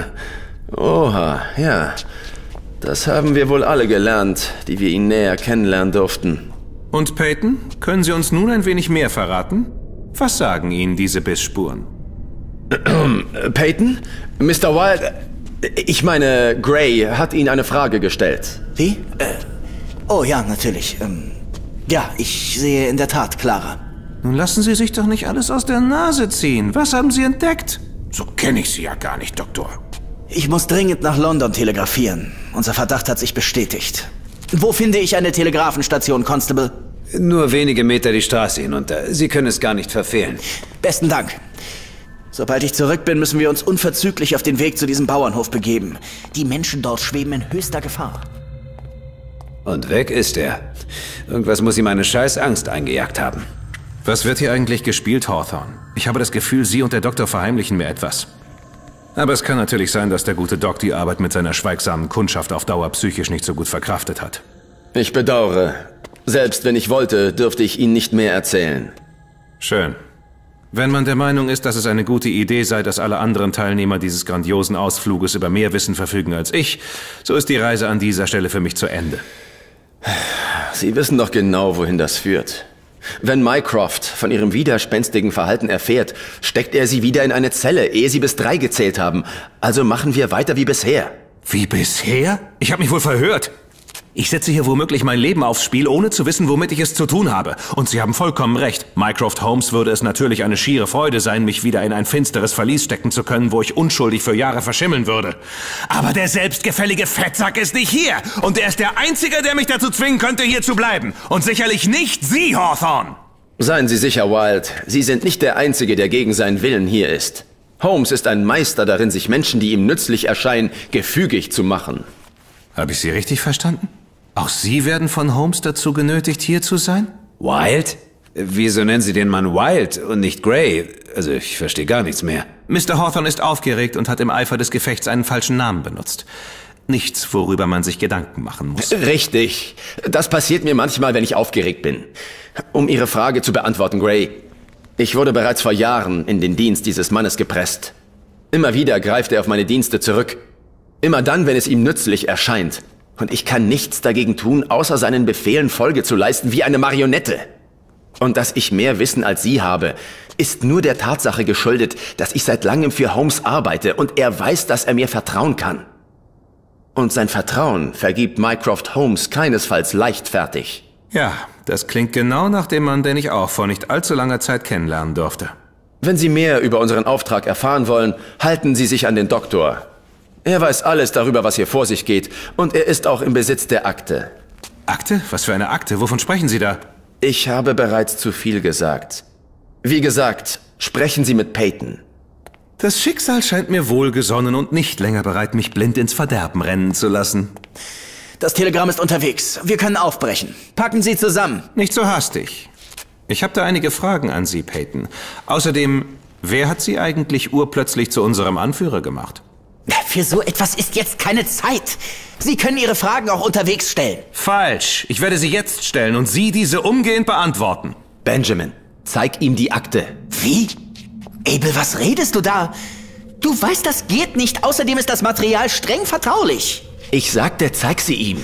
Oha, ja. Das haben wir wohl alle gelernt, die wir ihn näher kennenlernen durften. Und Peyton, können Sie uns nun ein wenig mehr verraten? Was sagen Ihnen diese Bissspuren? Peyton? Mr. Wilde, ich meine, Gray hat Ihnen eine Frage gestellt. Wie? Oh ja, natürlich. Ja, ich sehe in der Tat klarer. Nun lassen Sie sich doch nicht alles aus der Nase ziehen. Was haben Sie entdeckt? So kenne ich Sie ja gar nicht, Doktor. Ich muss dringend nach London telegrafieren. Unser Verdacht hat sich bestätigt. Wo finde ich eine Telegrafenstation, Constable? Nur wenige Meter die Straße hinunter. Sie können es gar nicht verfehlen. Besten Dank. Sobald ich zurück bin, müssen wir uns unverzüglich auf den Weg zu diesem Bauernhof begeben. Die Menschen dort schweben in höchster Gefahr. Und weg ist er. Irgendwas muss ihm eine scheiß Angst eingejagt haben. Was wird hier eigentlich gespielt, Hawthorne? Ich habe das Gefühl, Sie und der Doktor verheimlichen mir etwas. Aber es kann natürlich sein, dass der gute Doc die Arbeit mit seiner schweigsamen Kundschaft auf Dauer psychisch nicht so gut verkraftet hat. Ich bedauere. Selbst wenn ich wollte, dürfte ich Ihnen nicht mehr erzählen. Schön. Wenn man der Meinung ist, dass es eine gute Idee sei, dass alle anderen Teilnehmer dieses grandiosen Ausfluges über mehr Wissen verfügen als ich, so ist die Reise an dieser Stelle für mich zu Ende. Sie wissen doch genau, wohin das führt. Wenn Mycroft von Ihrem widerspenstigen Verhalten erfährt, steckt er Sie wieder in eine Zelle, ehe Sie bis 3 gezählt haben. Also machen wir weiter wie bisher. Wie bisher? Ich habe mich wohl verhört. Ich setze hier womöglich mein Leben aufs Spiel, ohne zu wissen, womit ich es zu tun habe. Und Sie haben vollkommen recht. Mycroft Holmes würde es natürlich eine schiere Freude sein, mich wieder in ein finsteres Verlies stecken zu können, wo ich unschuldig für Jahre verschimmeln würde. Aber der selbstgefällige Fettsack ist nicht hier. Und er ist der Einzige, der mich dazu zwingen könnte, hier zu bleiben. Und sicherlich nicht Sie, Hawthorne. Seien Sie sicher, Wilde. Sie sind nicht der Einzige, der gegen seinen Willen hier ist. Holmes ist ein Meister darin, sich Menschen, die ihm nützlich erscheinen, gefügig zu machen. Habe ich Sie richtig verstanden? Auch Sie werden von Holmes dazu genötigt, hier zu sein? Wilde? Wieso nennen Sie den Mann Wilde und nicht Grey? Also, ich verstehe gar nichts mehr. Mr. Hawthorne ist aufgeregt und hat im Eifer des Gefechts einen falschen Namen benutzt. Nichts, worüber man sich Gedanken machen muss. Richtig. Das passiert mir manchmal, wenn ich aufgeregt bin. Um Ihre Frage zu beantworten, Grey. Ich wurde bereits vor Jahren in den Dienst dieses Mannes gepresst. Immer wieder greift er auf meine Dienste zurück. Immer dann, wenn es ihm nützlich erscheint. Und ich kann nichts dagegen tun, außer seinen Befehlen Folge zu leisten wie eine Marionette. Und dass ich mehr Wissen als Sie habe, ist nur der Tatsache geschuldet, dass ich seit langem für Holmes arbeite und er weiß, dass er mir vertrauen kann. Und sein Vertrauen vergibt Mycroft Holmes keinesfalls leichtfertig. Ja, das klingt genau nach dem Mann, den ich auch vor nicht allzu langer Zeit kennenlernen durfte. Wenn Sie mehr über unseren Auftrag erfahren wollen, halten Sie sich an den Doktor. Er weiß alles darüber, was hier vor sich geht, und er ist auch im Besitz der Akte. Akte? Was für eine Akte? Wovon sprechen Sie da? Ich habe bereits zu viel gesagt. Wie gesagt, sprechen Sie mit Peyton. Das Schicksal scheint mir wohlgesonnen und nicht länger bereit, mich blind ins Verderben rennen zu lassen. Das Telegramm ist unterwegs. Wir können aufbrechen. Packen Sie zusammen. Nicht so hastig. Ich habe da einige Fragen an Sie, Peyton. Außerdem, wer hat Sie eigentlich urplötzlich zu unserem Anführer gemacht? Für so etwas ist jetzt keine Zeit. Sie können Ihre Fragen auch unterwegs stellen. Falsch. Ich werde sie jetzt stellen und Sie diese umgehend beantworten. Benjamin, zeig ihm die Akte. Wie? Abel, was redest du da? Du weißt, das geht nicht. Außerdem ist das Material streng vertraulich. Ich sagte, zeig sie ihm.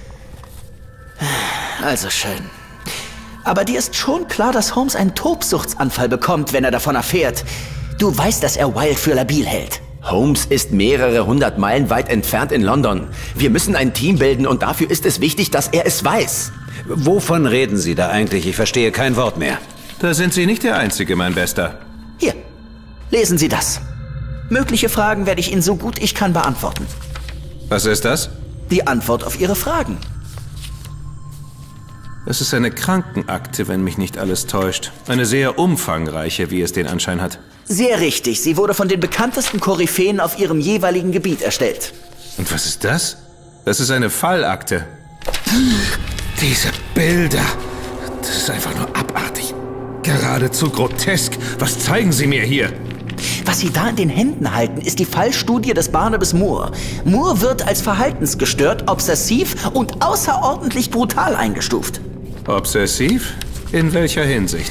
Also schön. Aber dir ist schon klar, dass Holmes einen Tobsuchtsanfall bekommt, wenn er davon erfährt. Du weißt, dass er Wilde für labil hält. Holmes ist mehrere hundert Meilen weit entfernt in London. Wir müssen ein Team bilden und dafür ist es wichtig, dass er es weiß. Wovon reden Sie da eigentlich? Ich verstehe kein Wort mehr. Da sind Sie nicht der Einzige, mein Bester. Hier, lesen Sie das. Mögliche Fragen werde ich Ihnen so gut ich kann beantworten. Was ist das? Die Antwort auf Ihre Fragen. Es ist eine Krankenakte, wenn mich nicht alles täuscht. Eine sehr umfangreiche, wie es den Anschein hat. Sehr richtig. Sie wurde von den bekanntesten Koryphäen auf ihrem jeweiligen Gebiet erstellt. Und was ist das? Das ist eine Fallakte. Diese Bilder. Das ist einfach nur abartig. Geradezu grotesk. Was zeigen Sie mir hier? Was Sie da in den Händen halten, ist die Fallstudie des Barnabas Moore. Moore wird als verhaltensgestört, obsessiv und außerordentlich brutal eingestuft. Obsessiv? In welcher Hinsicht?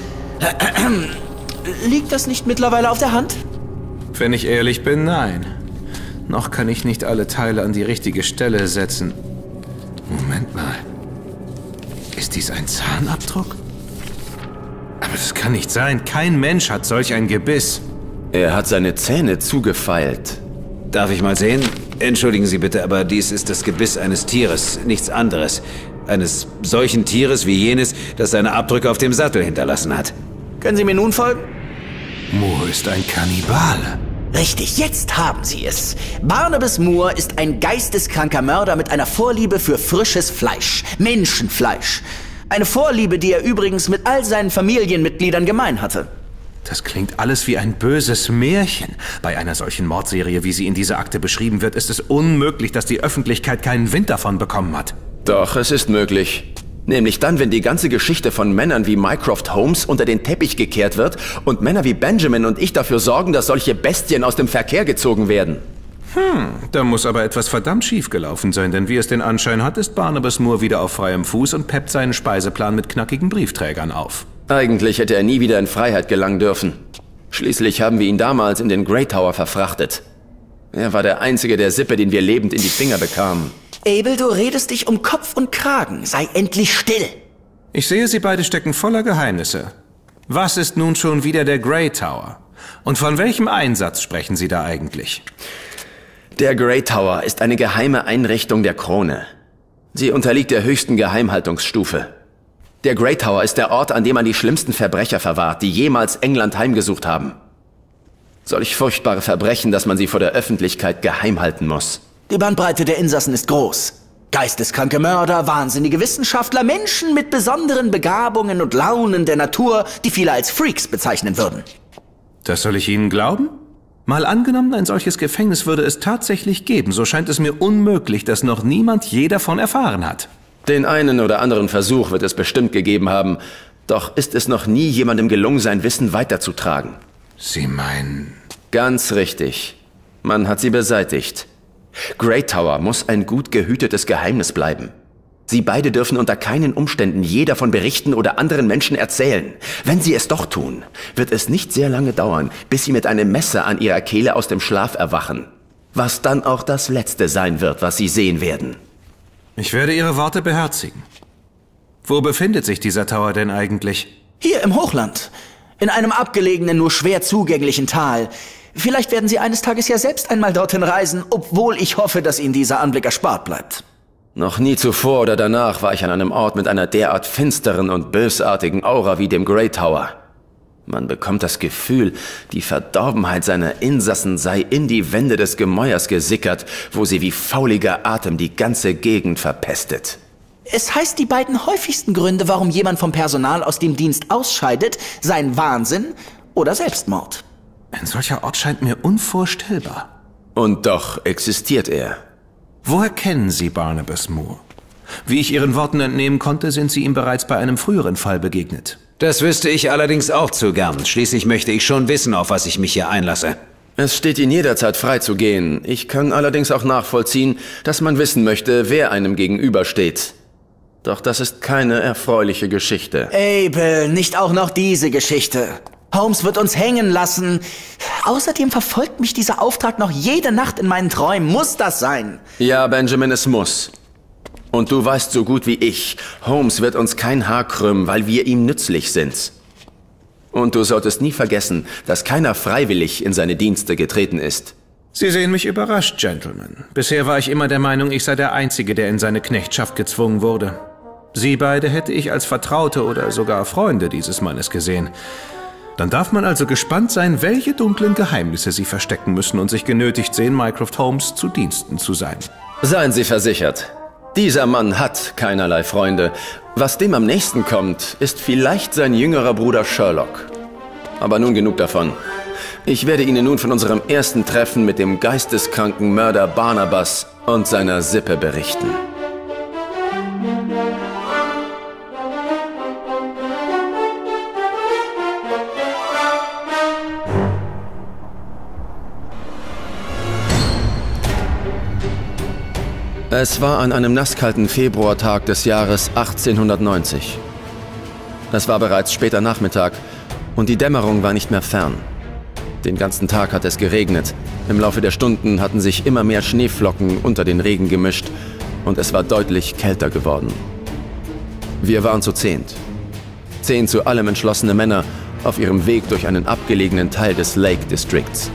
Liegt das nicht mittlerweile auf der Hand? Wenn ich ehrlich bin, nein. Noch kann ich nicht alle Teile an die richtige Stelle setzen. Moment mal. Ist dies ein Zahnabdruck? Aber das kann nicht sein. Kein Mensch hat solch ein Gebiss. Er hat seine Zähne zugefeilt. Darf ich mal sehen? Entschuldigen Sie bitte, aber dies ist das Gebiss eines Tieres, nichts anderes. Eines solchen Tieres wie jenes, das seine Abdrücke auf dem Sattel hinterlassen hat. Können Sie mir nun folgen? Moore ist ein Kannibale. Richtig, jetzt haben Sie es. Barnabas Moore ist ein geisteskranker Mörder mit einer Vorliebe für frisches Fleisch, Menschenfleisch. Eine Vorliebe, die er übrigens mit all seinen Familienmitgliedern gemein hatte. Das klingt alles wie ein böses Märchen. Bei einer solchen Mordserie, wie sie in dieser Akte beschrieben wird, ist es unmöglich, dass die Öffentlichkeit keinen Wind davon bekommen hat. Doch, es ist möglich. Nämlich dann, wenn die ganze Geschichte von Männern wie Mycroft Holmes unter den Teppich gekehrt wird und Männer wie Benjamin und ich dafür sorgen, dass solche Bestien aus dem Verkehr gezogen werden. Da muss aber etwas verdammt schief gelaufen sein, denn wie es den Anschein hat, ist Barnabas Moore wieder auf freiem Fuß und peppt seinen Speiseplan mit knackigen Briefträgern auf. Eigentlich hätte er nie wieder in Freiheit gelangen dürfen. Schließlich haben wir ihn damals in den Grey Tower verfrachtet. Er war der einzige der Sippe, den wir lebend in die Finger bekamen. Abel, du redest dich um Kopf und Kragen. Sei endlich still. Ich sehe, Sie beide stecken voller Geheimnisse. Was ist nun schon wieder der Grey Tower? Und von welchem Einsatz sprechen Sie da eigentlich? Der Grey Tower ist eine geheime Einrichtung der Krone. Sie unterliegt der höchsten Geheimhaltungsstufe. Der Grey Tower ist der Ort, an dem man die schlimmsten Verbrecher verwahrt, die jemals England heimgesucht haben. Solch furchtbare Verbrechen, dass man sie vor der Öffentlichkeit geheim halten muss. Die Bandbreite der Insassen ist groß. Geisteskranke Mörder, wahnsinnige Wissenschaftler, Menschen mit besonderen Begabungen und Launen der Natur, die viele als Freaks bezeichnen würden. Das soll ich Ihnen glauben? Mal angenommen, ein solches Gefängnis würde es tatsächlich geben, so scheint es mir unmöglich, dass noch niemand je davon erfahren hat. Den einen oder anderen Versuch wird es bestimmt gegeben haben, doch ist es noch nie jemandem gelungen, sein Wissen weiterzutragen. Sie meinen... Ganz richtig. Man hat sie beseitigt. Grey Tower muss ein gut gehütetes Geheimnis bleiben. Sie beide dürfen unter keinen Umständen je davon berichten oder anderen Menschen erzählen. Wenn sie es doch tun, wird es nicht sehr lange dauern, bis sie mit einem Messer an ihrer Kehle aus dem Schlaf erwachen. Was dann auch das Letzte sein wird, was sie sehen werden. Ich werde Ihre Worte beherzigen. Wo befindet sich dieser Tower denn eigentlich? Hier im Hochland. In einem abgelegenen, nur schwer zugänglichen Tal. Vielleicht werden Sie eines Tages ja selbst einmal dorthin reisen, obwohl ich hoffe, dass Ihnen dieser Anblick erspart bleibt. Noch nie zuvor oder danach war ich an einem Ort mit einer derart finsteren und bösartigen Aura wie dem Grey Tower. Man bekommt das Gefühl, die Verdorbenheit seiner Insassen sei in die Wände des Gemäuers gesickert, wo sie wie fauliger Atem die ganze Gegend verpestet. Es heißt, die beiden häufigsten Gründe, warum jemand vom Personal aus dem Dienst ausscheidet, seien Wahnsinn oder Selbstmord. Ein solcher Ort scheint mir unvorstellbar. Und doch existiert er. Woher kennen Sie Barnabas Moore? Wie ich Ihren Worten entnehmen konnte, sind Sie ihm bereits bei einem früheren Fall begegnet. Das wüsste ich allerdings auch zu gern. Schließlich möchte ich schon wissen, auf was ich mich hier einlasse. Es steht Ihnen jederzeit frei zu gehen. Ich kann allerdings auch nachvollziehen, dass man wissen möchte, wer einem gegenübersteht. Doch das ist keine erfreuliche Geschichte. Abel, nicht auch noch diese Geschichte. Holmes wird uns hängen lassen. Außerdem verfolgt mich dieser Auftrag noch jede Nacht in meinen Träumen. Muss das sein? Ja, Benjamin, es muss. Und du weißt so gut wie ich, Holmes wird uns kein Haar krümmen, weil wir ihm nützlich sind. Und du solltest nie vergessen, dass keiner freiwillig in seine Dienste getreten ist. Sie sehen mich überrascht, Gentlemen. Bisher war ich immer der Meinung, ich sei der Einzige, der in seine Knechtschaft gezwungen wurde. Sie beide hätte ich als Vertraute oder sogar Freunde dieses Mannes gesehen. Dann darf man also gespannt sein, welche dunklen Geheimnisse Sie verstecken müssen und sich genötigt sehen, Mycroft Holmes zu Diensten zu sein. Seien Sie versichert. Dieser Mann hat keinerlei Freunde. Was dem am nächsten kommt, ist vielleicht sein jüngerer Bruder Sherlock. Aber nun genug davon. Ich werde Ihnen nun von unserem ersten Treffen mit dem geisteskranken Mörder Barnabas und seiner Sippe berichten. Es war an einem nasskalten Februartag des Jahres 1890. Es war bereits später Nachmittag und die Dämmerung war nicht mehr fern. Den ganzen Tag hat es geregnet. Im Laufe der Stunden hatten sich immer mehr Schneeflocken unter den Regen gemischt und es war deutlich kälter geworden. Wir waren zu 10. 10 zu allem entschlossene Männer auf ihrem Weg durch einen abgelegenen Teil des Lake Districts.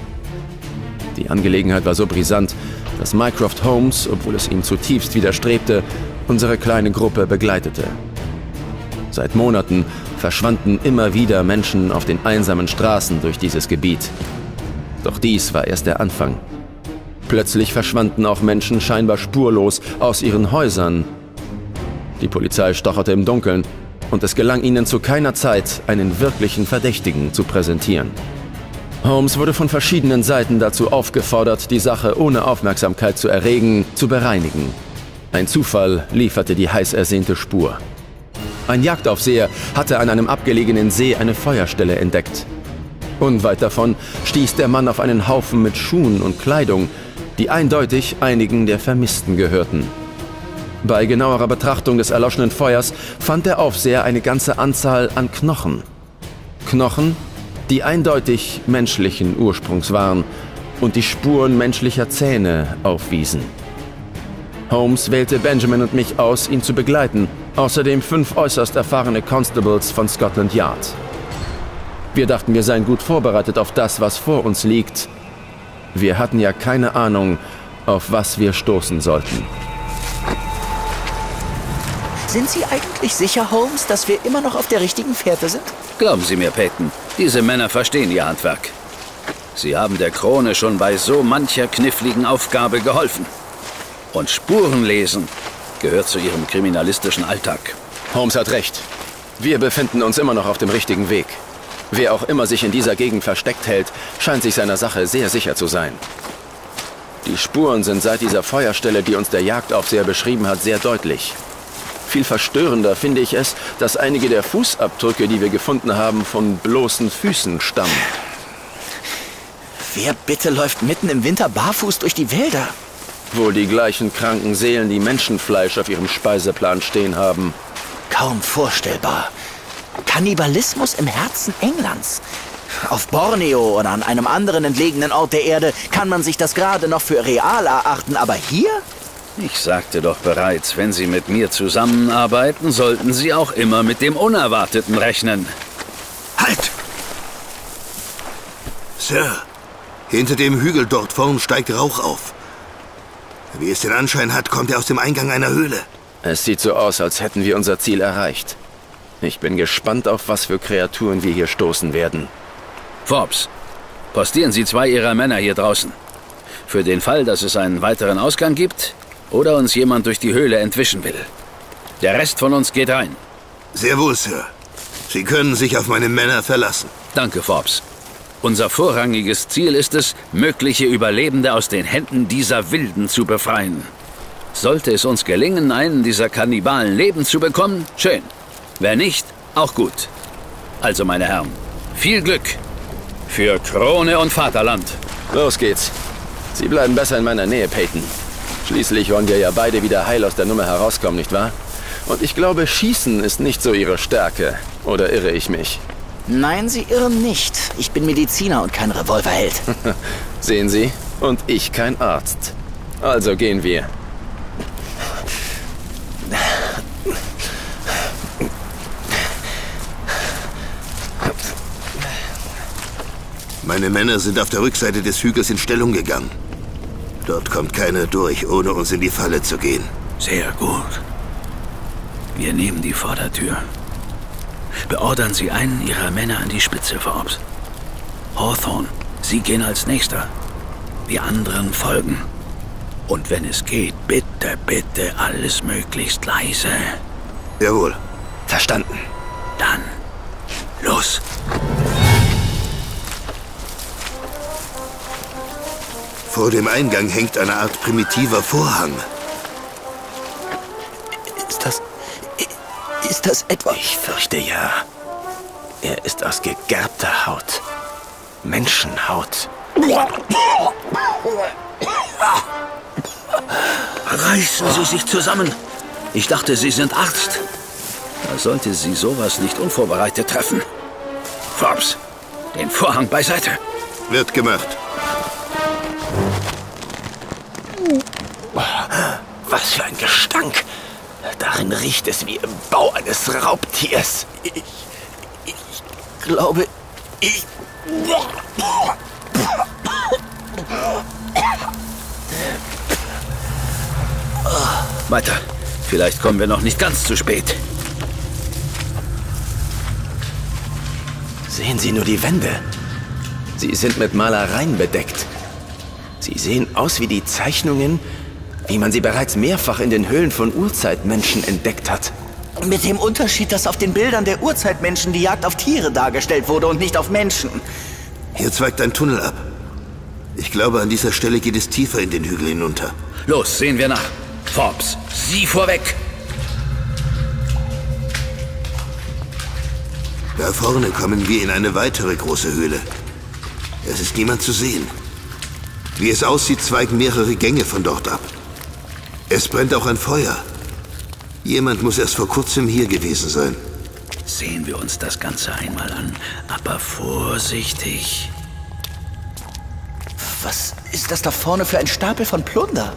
Die Angelegenheit war so brisant, dass Mycroft Holmes, obwohl es ihm zutiefst widerstrebte, unsere kleine Gruppe begleitete. Seit Monaten verschwanden immer wieder Menschen auf den einsamen Straßen durch dieses Gebiet. Doch dies war erst der Anfang. Plötzlich verschwanden auch Menschen scheinbar spurlos aus ihren Häusern. Die Polizei stocherte im Dunkeln und es gelang ihnen zu keiner Zeit, einen wirklichen Verdächtigen zu präsentieren. Holmes wurde von verschiedenen Seiten dazu aufgefordert, die Sache ohne Aufmerksamkeit zu erregen, zu bereinigen. Ein Zufall lieferte die heiß ersehnte Spur. Ein Jagdaufseher hatte an einem abgelegenen See eine Feuerstelle entdeckt. Unweit davon stieß der Mann auf einen Haufen mit Schuhen und Kleidung, die eindeutig einigen der Vermissten gehörten. Bei genauerer Betrachtung des erloschenen Feuers fand der Aufseher eine ganze Anzahl an Knochen. Knochen, die eindeutig menschlichen Ursprungs waren und die Spuren menschlicher Zähne aufwiesen. Holmes wählte Benjamin und mich aus, ihn zu begleiten, außerdem 5 äußerst erfahrene Constables von Scotland Yard. Wir dachten, wir seien gut vorbereitet auf das, was vor uns liegt. Wir hatten ja keine Ahnung, auf was wir stoßen sollten. Sind Sie eigentlich sicher, Holmes, dass wir immer noch auf der richtigen Fährte sind? Glauben Sie mir, Peyton, diese Männer verstehen ihr Handwerk. Sie haben der Krone schon bei so mancher kniffligen Aufgabe geholfen. Und Spurenlesen gehört zu ihrem kriminalistischen Alltag. Holmes hat recht. Wir befinden uns immer noch auf dem richtigen Weg. Wer auch immer sich in dieser Gegend versteckt hält, scheint sich seiner Sache sehr sicher zu sein. Die Spuren sind seit dieser Feuerstelle, die uns der Jagdaufseher beschrieben hat, sehr deutlich. Viel verstörender finde ich es, dass einige der Fußabdrücke, die wir gefunden haben, von bloßen Füßen stammen. Wer bitte läuft mitten im Winter barfuß durch die Wälder? Wohl die gleichen kranken Seelen, die Menschenfleisch auf ihrem Speiseplan stehen haben. Kaum vorstellbar. Kannibalismus im Herzen Englands. Auf Borneo oder an einem anderen entlegenen Ort der Erde kann man sich das gerade noch für real erachten, aber hier? Ich sagte doch bereits, wenn Sie mit mir zusammenarbeiten, sollten Sie auch immer mit dem Unerwarteten rechnen. Halt! Sir, hinter dem Hügel dort vorn steigt Rauch auf. Wie es den Anschein hat, kommt er aus dem Eingang einer Höhle. Es sieht so aus, als hätten wir unser Ziel erreicht. Ich bin gespannt, auf was für Kreaturen wir hier stoßen werden. Forbes, postieren Sie 2 Ihrer Männer hier draußen. Für den Fall, dass es einen weiteren Ausgang gibt oder uns jemand durch die Höhle entwischen will. Der Rest von uns geht rein. Sehr wohl, Sir. Sie können sich auf meine Männer verlassen. Danke, Forbes. Unser vorrangiges Ziel ist es, mögliche Überlebende aus den Händen dieser Wilden zu befreien. Sollte es uns gelingen, einen dieser Kannibalen lebend zu bekommen, schön. Wenn nicht, auch gut. Also, meine Herren, viel Glück für Krone und Vaterland. Los geht's. Sie bleiben besser in meiner Nähe, Peyton. Schließlich wollen wir ja beide wieder heil aus der Nummer herauskommen, nicht wahr? Und ich glaube, Schießen ist nicht so Ihre Stärke. Oder irre ich mich? Nein, Sie irren nicht. Ich bin Mediziner und kein Revolverheld. Sehen Sie? Und ich kein Arzt. Also gehen wir. Meine Männer sind auf der Rückseite des Hügels in Stellung gegangen. Dort kommt keiner durch, ohne uns in die Falle zu gehen. Sehr gut. Wir nehmen die Vordertür. Beordern Sie einen Ihrer Männer an die Spitze, Forbes. Hawthorne, Sie gehen als Nächster. Die anderen folgen. Und wenn es geht, bitte, bitte alles möglichst leise. Jawohl. Verstanden. Dann, los. Vor dem Eingang hängt eine Art primitiver Vorhang. Ist das etwa? Ich fürchte ja. Er ist aus gegerbter Haut. Menschenhaut. Reißen Sie sich zusammen. Ich dachte, Sie sind Arzt. Da sollte Sie sowas nicht unvorbereitet treffen. Forbes, den Vorhang beiseite. Wird gemacht. Was für ein Gestank. Darin riecht es wie im Bau eines Raubtiers. Ich glaube, Weiter. Vielleicht kommen wir noch nicht ganz zu spät. Sehen Sie nur die Wände. Sie sind mit Malereien bedeckt. Sie sehen aus wie die Zeichnungen, wie man sie bereits mehrfach in den Höhlen von Urzeitmenschen entdeckt hat. Mit dem Unterschied, dass auf den Bildern der Urzeitmenschen die Jagd auf Tiere dargestellt wurde und nicht auf Menschen. Hier zweigt ein Tunnel ab. Ich glaube, an dieser Stelle geht es tiefer in den Hügel hinunter. Los, sehen wir nach. Forbes, Sie vorweg. Da vorne kommen wir in eine weitere große Höhle. Es ist niemand zu sehen. Wie es aussieht, zweigen mehrere Gänge von dort ab. Es brennt auch ein Feuer. Jemand muss erst vor kurzem hier gewesen sein. Sehen wir uns das Ganze einmal an, aber vorsichtig. Was ist das da vorne für ein Stapel von Plunder?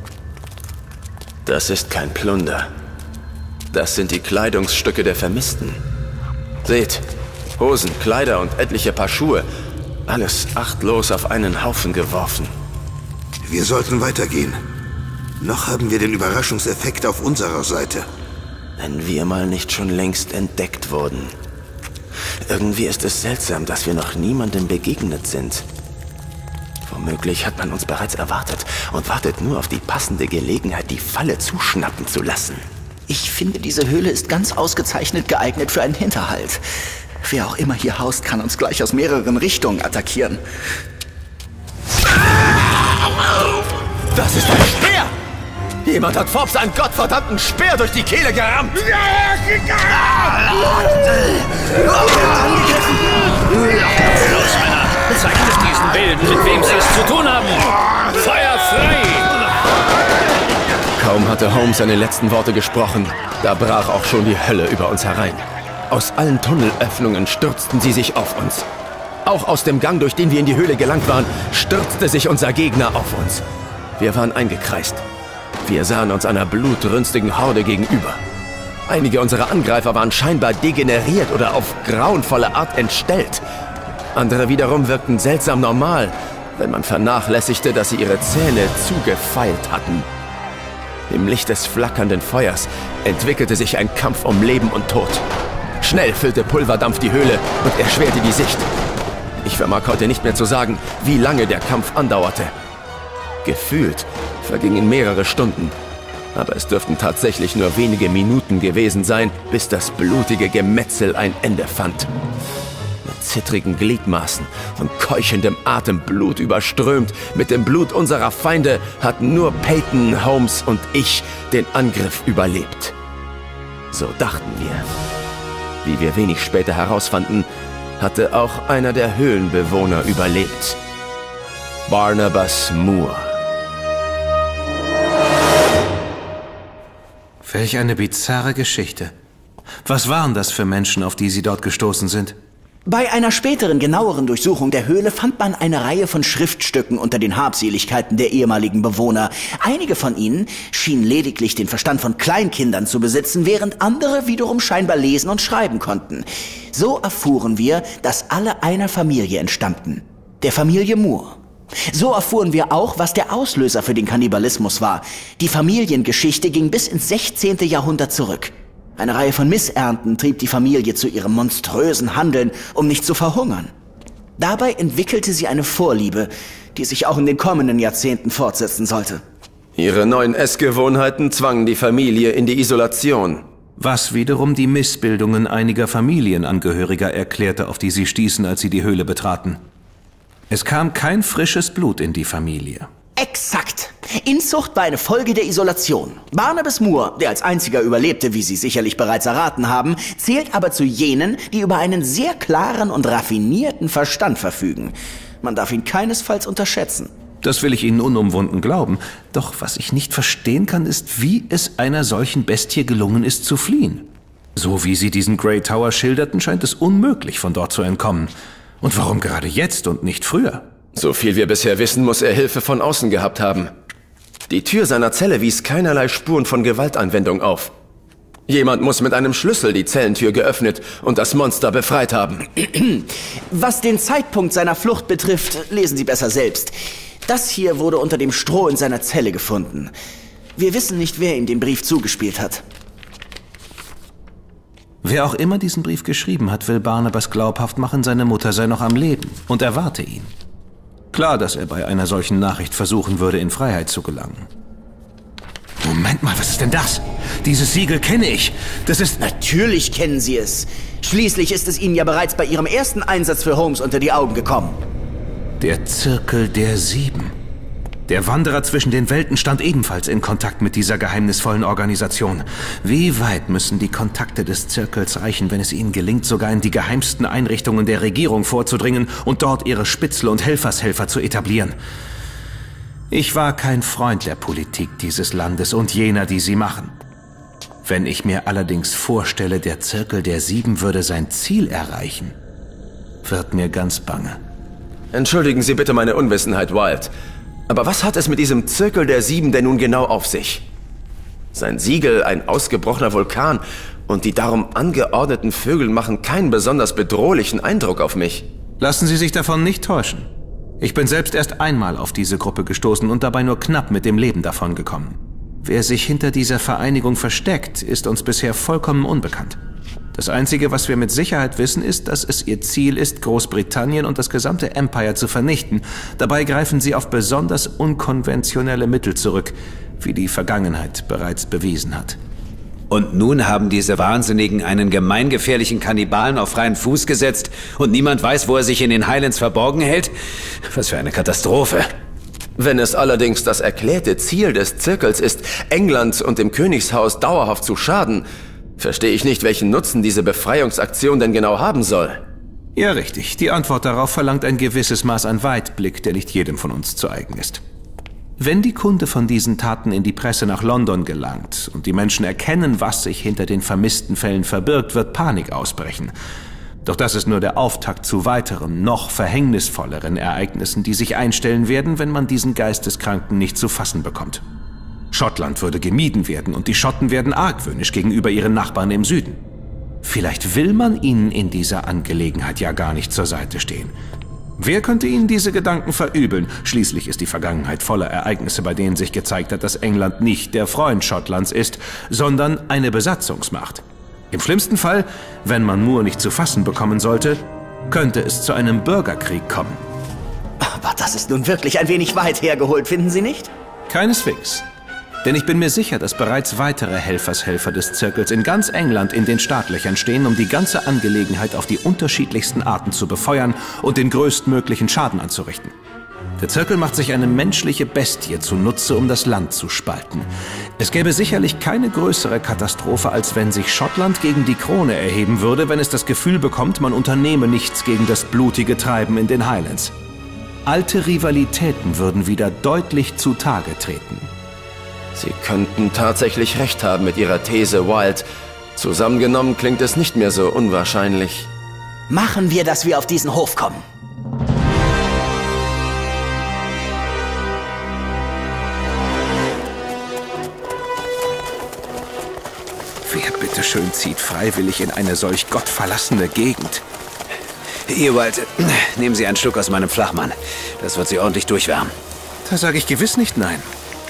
Das ist kein Plunder. Das sind die Kleidungsstücke der Vermissten. Seht, Hosen, Kleider und etliche Paar Schuhe. Alles achtlos auf einen Haufen geworfen. Wir sollten weitergehen. Noch haben wir den Überraschungseffekt auf unserer Seite. Wenn wir mal nicht schon längst entdeckt wurden. Irgendwie ist es seltsam, dass wir noch niemandem begegnet sind. Womöglich hat man uns bereits erwartet und wartet nur auf die passende Gelegenheit, die Falle zuschnappen zu lassen. Ich finde, diese Höhle ist ganz ausgezeichnet geeignet für einen Hinterhalt. Wer auch immer hier haust, kann uns gleich aus mehreren Richtungen attackieren. Das ist ein Speer! Jemand hat Forbes einen gottverdammten Speer durch die Kehle gerammt! Los, Männer! Zeigt es diesen Wilden, mit wem sie es zu tun haben! Feuer frei! Kaum hatte Holmes seine letzten Worte gesprochen, da brach auch schon die Hölle über uns herein. Aus allen Tunnelöffnungen stürzten sie sich auf uns. Auch aus dem Gang, durch den wir in die Höhle gelangt waren, stürzte sich unser Gegner auf uns. Wir waren eingekreist. Wir sahen uns einer blutrünstigen Horde gegenüber. Einige unserer Angreifer waren scheinbar degeneriert oder auf grauenvolle Art entstellt. Andere wiederum wirkten seltsam normal, wenn man vernachlässigte, dass sie ihre Zähne zugefeilt hatten. Im Licht des flackernden Feuers entwickelte sich ein Kampf um Leben und Tod. Schnell füllte Pulverdampf die Höhle und erschwerte die Sicht. Ich vermag heute nicht mehr zu sagen, wie lange der Kampf andauerte. Gefühlt vergingen mehrere Stunden, aber es dürften tatsächlich nur wenige Minuten gewesen sein, bis das blutige Gemetzel ein Ende fand. Mit zittrigen Gliedmaßen und keuchendem Atem blutüberströmt, mit dem Blut unserer Feinde hatten nur Peyton, Holmes und ich den Angriff überlebt. So dachten wir. Wie wir wenig später herausfanden, hatte auch einer der Höhlenbewohner überlebt. Barnabas Moore. Welch eine bizarre Geschichte. Was waren das für Menschen, auf die Sie dort gestoßen sind? Bei einer späteren, genaueren Durchsuchung der Höhle fand man eine Reihe von Schriftstücken unter den Habseligkeiten der ehemaligen Bewohner. Einige von ihnen schienen lediglich den Verstand von Kleinkindern zu besitzen, während andere wiederum scheinbar lesen und schreiben konnten. So erfuhren wir, dass alle einer Familie entstammten. Der Familie Moore. So erfuhren wir auch, was der Auslöser für den Kannibalismus war. Die Familiengeschichte ging bis ins 16. Jahrhundert zurück. Eine Reihe von Missernten trieb die Familie zu ihrem monströsen Handeln, um nicht zu verhungern. Dabei entwickelte sie eine Vorliebe, die sich auch in den kommenden Jahrzehnten fortsetzen sollte. Ihre neuen Essgewohnheiten zwangen die Familie in die Isolation. Was wiederum die Missbildungen einiger Familienangehöriger erklärte, auf die sie stießen, als sie die Höhle betraten. Es kam kein frisches Blut in die Familie. Exakt. Inzucht war eine Folge der Isolation. Barnabas Moore, der als einziger überlebte, wie Sie sicherlich bereits erraten haben, zählt aber zu jenen, die über einen sehr klaren und raffinierten Verstand verfügen. Man darf ihn keinesfalls unterschätzen. Das will ich Ihnen unumwunden glauben. Doch was ich nicht verstehen kann, ist, wie es einer solchen Bestie gelungen ist, zu fliehen. So wie Sie diesen Grey Tower schilderten, scheint es unmöglich, von dort zu entkommen. Und warum gerade jetzt und nicht früher? So viel wir bisher wissen, muss er Hilfe von außen gehabt haben. Die Tür seiner Zelle wies keinerlei Spuren von Gewaltanwendung auf. Jemand muss mit einem Schlüssel die Zellentür geöffnet und das Monster befreit haben. Was den Zeitpunkt seiner Flucht betrifft, lesen Sie besser selbst. Das hier wurde unter dem Stroh in seiner Zelle gefunden. Wir wissen nicht, wer ihm den Brief zugespielt hat. Wer auch immer diesen Brief geschrieben hat, will Barnabas glaubhaft machen, seine Mutter sei noch am Leben und erwarte ihn. Klar, dass er bei einer solchen Nachricht versuchen würde, in Freiheit zu gelangen. Moment mal, was ist denn das? Dieses Siegel kenne ich. Das ist... Natürlich kennen Sie es. Schließlich ist es Ihnen ja bereits bei Ihrem ersten Einsatz für Holmes unter die Augen gekommen. Der Zirkel der Sieben. Der Wanderer zwischen den Welten stand ebenfalls in Kontakt mit dieser geheimnisvollen Organisation. Wie weit müssen die Kontakte des Zirkels reichen, wenn es ihnen gelingt, sogar in die geheimsten Einrichtungen der Regierung vorzudringen und dort ihre Spitzel und Helfershelfer zu etablieren? Ich war kein Freund der Politik dieses Landes und jener, die sie machen. Wenn ich mir allerdings vorstelle, der Zirkel der Sieben würde sein Ziel erreichen, wird mir ganz bange. Entschuldigen Sie bitte meine Unwissenheit, Wilde. Aber was hat es mit diesem Zirkel der Sieben denn nun genau auf sich? Sein Siegel, ein ausgebrochener Vulkan und die darum angeordneten Vögel machen keinen besonders bedrohlichen Eindruck auf mich. Lassen Sie sich davon nicht täuschen. Ich bin selbst erst einmal auf diese Gruppe gestoßen und dabei nur knapp mit dem Leben davongekommen. Wer sich hinter dieser Vereinigung versteckt, ist uns bisher vollkommen unbekannt. Das Einzige, was wir mit Sicherheit wissen, ist, dass es ihr Ziel ist, Großbritannien und das gesamte Empire zu vernichten. Dabei greifen sie auf besonders unkonventionelle Mittel zurück, wie die Vergangenheit bereits bewiesen hat. Und nun haben diese Wahnsinnigen einen gemeingefährlichen Kannibalen auf freien Fuß gesetzt und niemand weiß, wo er sich in den Highlands verborgen hält? Was für eine Katastrophe. Wenn es allerdings das erklärte Ziel des Zirkels ist, England und dem Königshaus dauerhaft zu schaden, verstehe ich nicht, welchen Nutzen diese Befreiungsaktion denn genau haben soll. Ja, richtig. Die Antwort darauf verlangt ein gewisses Maß an Weitblick, der nicht jedem von uns zu eigen ist. Wenn die Kunde von diesen Taten in die Presse nach London gelangt und die Menschen erkennen, was sich hinter den vermissten Fällen verbirgt, wird Panik ausbrechen. Doch das ist nur der Auftakt zu weiteren, noch verhängnisvolleren Ereignissen, die sich einstellen werden, wenn man diesen Geisteskranken nicht zu fassen bekommt. Schottland würde gemieden werden und die Schotten werden argwöhnisch gegenüber ihren Nachbarn im Süden. Vielleicht will man ihnen in dieser Angelegenheit ja gar nicht zur Seite stehen. Wer könnte ihnen diese Gedanken verübeln? Schließlich ist die Vergangenheit voller Ereignisse, bei denen sich gezeigt hat, dass England nicht der Freund Schottlands ist, sondern eine Besatzungsmacht. Im schlimmsten Fall, wenn man Moore nicht zu fassen bekommen sollte, könnte es zu einem Bürgerkrieg kommen. Aber das ist nun wirklich ein wenig weit hergeholt, finden Sie nicht? Keineswegs. Denn ich bin mir sicher, dass bereits weitere Helfershelfer des Zirkels in ganz England in den Startlöchern stehen, um die ganze Angelegenheit auf die unterschiedlichsten Arten zu befeuern und den größtmöglichen Schaden anzurichten. Der Zirkel macht sich eine menschliche Bestie zunutze, um das Land zu spalten. Es gäbe sicherlich keine größere Katastrophe, als wenn sich Schottland gegen die Krone erheben würde, wenn es das Gefühl bekommt, man unternehme nichts gegen das blutige Treiben in den Highlands. Alte Rivalitäten würden wieder deutlich zutage treten. Sie könnten tatsächlich recht haben mit Ihrer These, Wild. Zusammengenommen klingt es nicht mehr so unwahrscheinlich. Machen wir, dass wir auf diesen Hof kommen. Wer bitteschön zieht freiwillig in eine solch gottverlassene Gegend? Ewald, nehmen Sie einen Schluck aus meinem Flachmann. Das wird Sie ordentlich durchwärmen. Da sage ich gewiss nicht nein.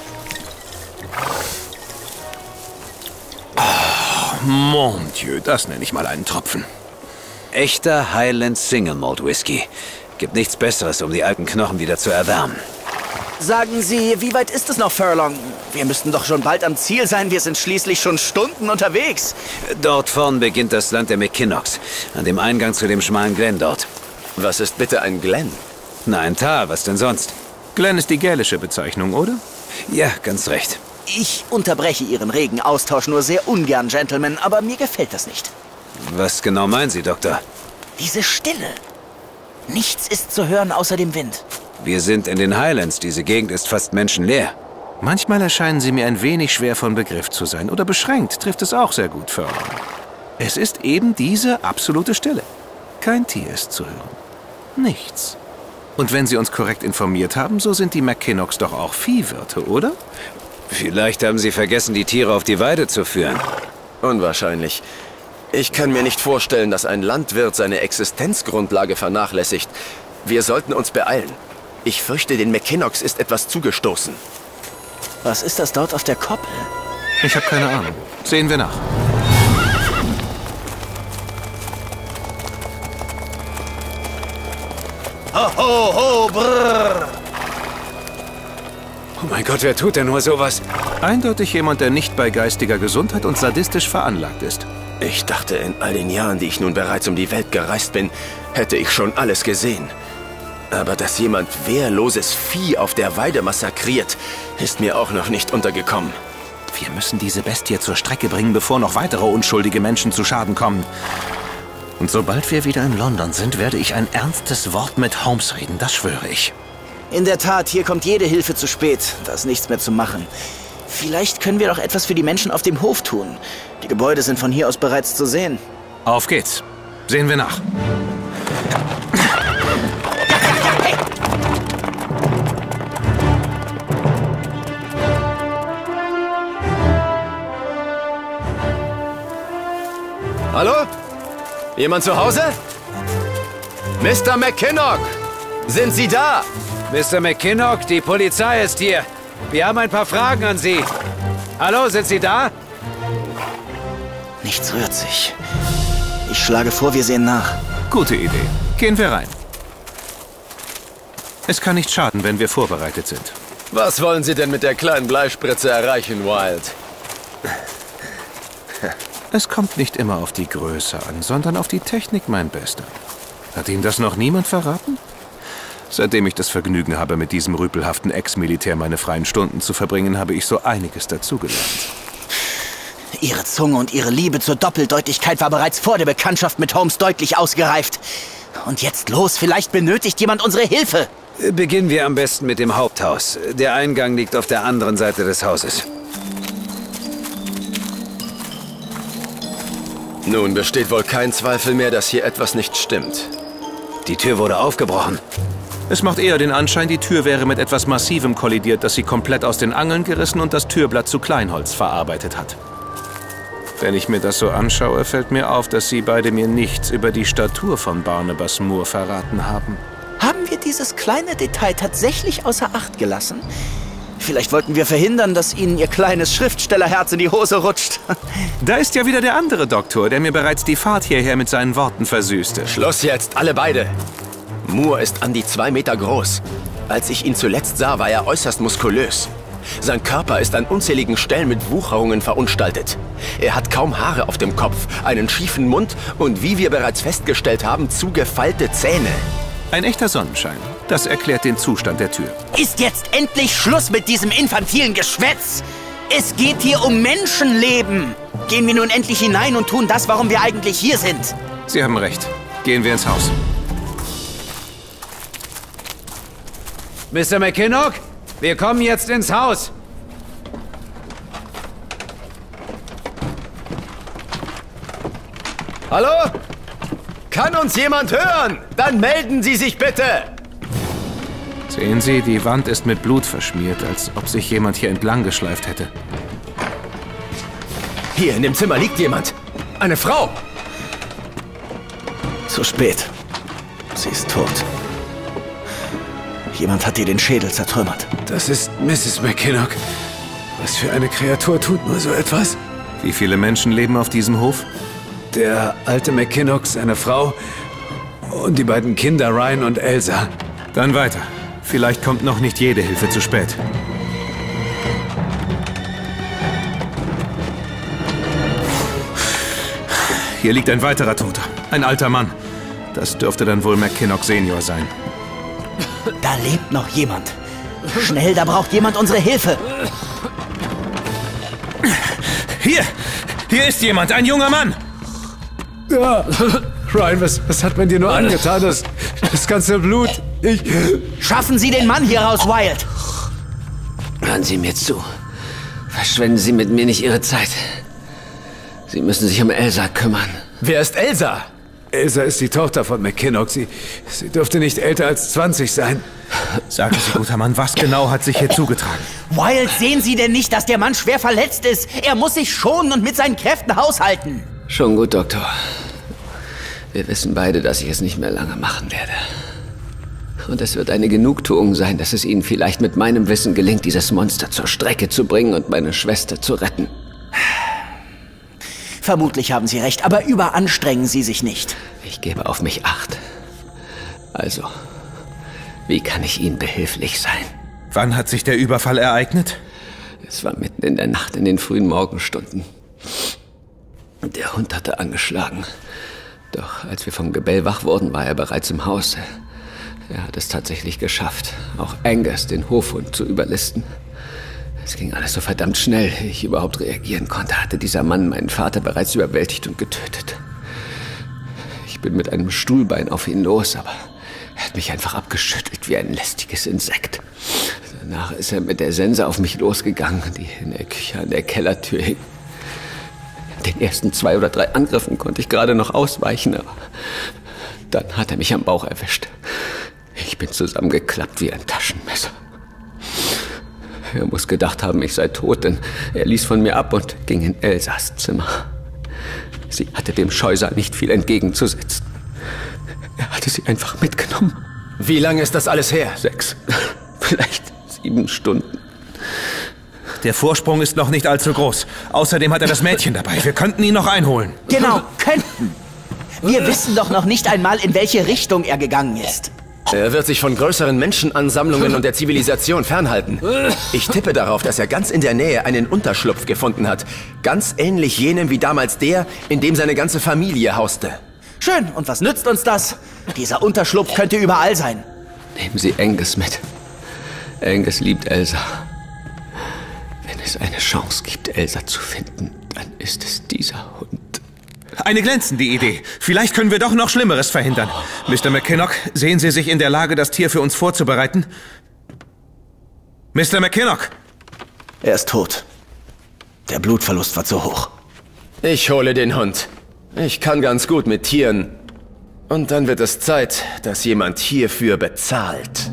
Mon Dieu, das nenne ich mal einen Tropfen. Echter Highland Single Malt Whisky. Gibt nichts Besseres, um die alten Knochen wieder zu erwärmen. Sagen Sie, wie weit ist es noch, Furlong? Wir müssten doch schon bald am Ziel sein. Wir sind schließlich schon Stunden unterwegs. Dort vorn beginnt das Land der McKinnocks. An dem Eingang zu dem schmalen Glen dort. Was ist bitte ein Glen? Na, ein Tal, was denn sonst? Glen ist die gälische Bezeichnung, oder? Ja, ganz recht. Ich unterbreche Ihren regen Austausch nur sehr ungern, Gentlemen, aber mir gefällt das nicht. Was genau meinen Sie, Doktor? Diese Stille. Nichts ist zu hören außer dem Wind. Wir sind in den Highlands. Diese Gegend ist fast menschenleer. Manchmal erscheinen Sie mir ein wenig schwer von Begriff zu sein. Oder beschränkt trifft es auch sehr gut, Furlong. Es ist eben diese absolute Stille. Kein Tier ist zu hören. Nichts. Und wenn Sie uns korrekt informiert haben, so sind die McKinnocks doch auch Viehwirte, oder? Vielleicht haben Sie vergessen, die Tiere auf die Weide zu führen. Unwahrscheinlich. Ich kann mir nicht vorstellen, dass ein Landwirt seine Existenzgrundlage vernachlässigt. Wir sollten uns beeilen. Ich fürchte, den McKinnocks ist etwas zugestoßen. Was ist das dort auf der Koppel? Ich habe keine Ahnung. Sehen wir nach. Ho, ho, ho, brrr. Oh mein Gott, wer tut denn nur sowas? Eindeutig jemand, der nicht bei geistiger Gesundheit und sadistisch veranlagt ist. Ich dachte, in all den Jahren, die ich nun bereits um die Welt gereist bin, hätte ich schon alles gesehen. Aber dass jemand wehrloses Vieh auf der Weide massakriert, ist mir auch noch nicht untergekommen. Wir müssen diese Bestie zur Strecke bringen, bevor noch weitere unschuldige Menschen zu Schaden kommen. Und sobald wir wieder in London sind, werde ich ein ernstes Wort mit Holmes reden, das schwöre ich. In der Tat, hier kommt jede Hilfe zu spät. Da ist nichts mehr zu machen. Vielleicht können wir doch etwas für die Menschen auf dem Hof tun. Die Gebäude sind von hier aus bereits zu sehen. Auf geht's. Sehen wir nach. Hallo? Jemand zu Hause? Mr. McKinnock! Sind Sie da? Mr. McKinnock, die Polizei ist hier. Wir haben ein paar Fragen an Sie. Hallo, sind Sie da? Nichts rührt sich. Ich schlage vor, wir sehen nach. Gute Idee. Gehen wir rein. Es kann nicht schaden, wenn wir vorbereitet sind. Was wollen Sie denn mit der kleinen Bleispritze erreichen, Wild? Es kommt nicht immer auf die Größe an, sondern auf die Technik, mein Bester. Hat Ihnen das noch niemand verraten? Seitdem ich das Vergnügen habe, mit diesem rüpelhaften Ex-Militär meine freien Stunden zu verbringen, habe ich so einiges dazugelernt. Ihre Zunge und Ihre Liebe zur Doppeldeutigkeit war bereits vor der Bekanntschaft mit Holmes deutlich ausgereift. Und jetzt los, vielleicht benötigt jemand unsere Hilfe. Beginnen wir am besten mit dem Haupthaus. Der Eingang liegt auf der anderen Seite des Hauses. Nun besteht wohl kein Zweifel mehr, dass hier etwas nicht stimmt. Die Tür wurde aufgebrochen. Es macht eher den Anschein, die Tür wäre mit etwas Massivem kollidiert, das sie komplett aus den Angeln gerissen und das Türblatt zu Kleinholz verarbeitet hat. Wenn ich mir das so anschaue, fällt mir auf, dass Sie beide mir nichts über die Statur von Barnabas Moore verraten haben. Haben wir dieses kleine Detail tatsächlich außer Acht gelassen? Vielleicht wollten wir verhindern, dass Ihnen Ihr kleines Schriftstellerherz in die Hose rutscht. Da ist ja wieder der andere Doktor, der mir bereits die Fahrt hierher mit seinen Worten versüßte. Schluss jetzt, alle beide! Moore ist an die 2 Meter groß. Als ich ihn zuletzt sah, war er äußerst muskulös. Sein Körper ist an unzähligen Stellen mit Wucherungen verunstaltet. Er hat kaum Haare auf dem Kopf, einen schiefen Mund und, wie wir bereits festgestellt haben, zugefeilte Zähne. Ein echter Sonnenschein. Das erklärt den Zustand der Tür. Ist jetzt endlich Schluss mit diesem infantilen Geschwätz? Es geht hier um Menschenleben. Gehen wir nun endlich hinein und tun das, warum wir eigentlich hier sind. Sie haben recht. Gehen wir ins Haus. Mr. McKinnock, wir kommen jetzt ins Haus. Hallo? Kann uns jemand hören? Dann melden Sie sich bitte! Sehen Sie, die Wand ist mit Blut verschmiert, als ob sich jemand hier entlang geschleift hätte. Hier in dem Zimmer liegt jemand. Eine Frau. Zu spät. Sie ist tot. Jemand hat ihr den Schädel zertrümmert. Das ist Mrs. McKinnock. Was für eine Kreatur tut nur so etwas? Wie viele Menschen leben auf diesem Hof? Der alte McKinnock, seine Frau und die beiden Kinder Ryan und Elsa. Dann weiter. Vielleicht kommt noch nicht jede Hilfe zu spät. Hier liegt ein weiterer Toter. Ein alter Mann. Das dürfte dann wohl McKinnock Senior sein. Da lebt noch jemand. Schnell, da braucht jemand unsere Hilfe. Hier ist jemand, ein junger Mann. Ja. Ryan, was hat man dir nur angetan? Das ganze Blut. Schaffen Sie den Mann hier raus, Wild. Hören Sie mir zu. Verschwenden Sie mit mir nicht Ihre Zeit. Sie müssen sich um Elsa kümmern. Wer ist Elsa? Elsa ist die Tochter von McKinnock. Sie dürfte nicht älter als 20 sein. Sagen Sie, guter Mann, was genau hat sich hier zugetragen? Wild, sehen Sie denn nicht, dass der Mann schwer verletzt ist? Er muss sich schonen und mit seinen Kräften haushalten. Schon gut, Doktor. Wir wissen beide, dass ich es nicht mehr lange machen werde. Und es wird eine Genugtuung sein, dass es Ihnen vielleicht mit meinem Wissen gelingt, dieses Monster zur Strecke zu bringen und meine Schwester zu retten. Vermutlich haben Sie recht, aber überanstrengen Sie sich nicht. Ich gebe auf mich Acht. Also, wie kann ich Ihnen behilflich sein? Wann hat sich der Überfall ereignet? Es war mitten in der Nacht, in den frühen Morgenstunden. Der Hund hatte angeschlagen. Doch als wir vom Gebell wach wurden, war er bereits im Haus. Er hat es tatsächlich geschafft, auch Angus, den Hofhund, zu überlisten. Es ging alles so verdammt schnell, ehe ich überhaupt reagieren konnte, hatte dieser Mann meinen Vater bereits überwältigt und getötet. Ich bin mit einem Stuhlbein auf ihn los, aber er hat mich einfach abgeschüttelt wie ein lästiges Insekt. Danach ist er mit der Sense auf mich losgegangen, die in der Küche an der Kellertür hing. Den ersten 2 oder 3 Angriffen konnte ich gerade noch ausweichen, aber dann hat er mich am Bauch erwischt. Ich bin zusammengeklappt wie ein Taschenmesser. Er muss gedacht haben, ich sei tot, denn er ließ von mir ab und ging in Elsas Zimmer. Sie hatte dem Scheusal nicht viel entgegenzusetzen. Er hatte sie einfach mitgenommen. Wie lange ist das alles her? 6, vielleicht 7 Stunden. Der Vorsprung ist noch nicht allzu groß. Außerdem hat er das Mädchen dabei. Wir könnten ihn noch einholen. Genau, könnten. Wir wissen doch noch nicht einmal, in welche Richtung er gegangen ist. Er wird sich von größeren Menschenansammlungen und der Zivilisation fernhalten. Ich tippe darauf, dass er ganz in der Nähe einen Unterschlupf gefunden hat. Ganz ähnlich jenem wie damals der, in dem seine ganze Familie hauste. Schön, und was nützt uns das? Dieser Unterschlupf könnte überall sein. Nehmen Sie Angus mit. Angus liebt Elsa. Wenn es eine Chance gibt, Elsa zu finden, dann ist es dieser Hund. Eine glänzende Idee. Vielleicht können wir doch noch Schlimmeres verhindern. Mr. McKinnock, sehen Sie sich in der Lage, das Tier für uns vorzubereiten? Mr. McKinnock! Er ist tot. Der Blutverlust war zu hoch. Ich hole den Hund. Ich kann ganz gut mit Tieren. Und dann wird es Zeit, dass jemand hierfür bezahlt.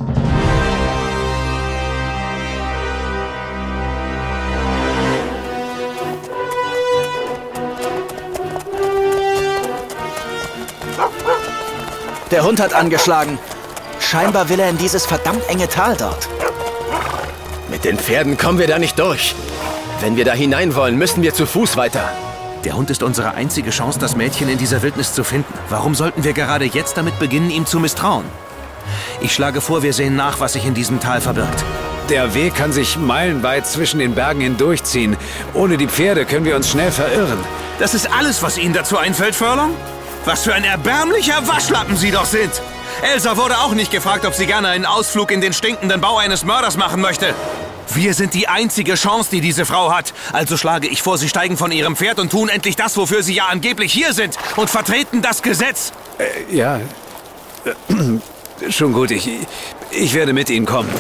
Der Hund hat angeschlagen. Scheinbar will er in dieses verdammt enge Tal dort. Mit den Pferden kommen wir da nicht durch. Wenn wir da hinein wollen, müssen wir zu Fuß weiter. Der Hund ist unsere einzige Chance, das Mädchen in dieser Wildnis zu finden. Warum sollten wir gerade jetzt damit beginnen, ihm zu misstrauen? Ich schlage vor, wir sehen nach, was sich in diesem Tal verbirgt. Der Weg kann sich meilenweit zwischen den Bergen hindurchziehen. Ohne die Pferde können wir uns schnell verirren. Das ist alles, was Ihnen dazu einfällt, Furlong? Was für ein erbärmlicher Waschlappen Sie doch sind! Elsa wurde auch nicht gefragt, ob sie gerne einen Ausflug in den stinkenden Bau eines Mörders machen möchte. Wir sind die einzige Chance, die diese Frau hat. Also schlage ich vor, Sie steigen von Ihrem Pferd und tun endlich das, wofür Sie ja angeblich hier sind. Und vertreten das Gesetz. Ja. Schon gut, ich werde mit Ihnen kommen.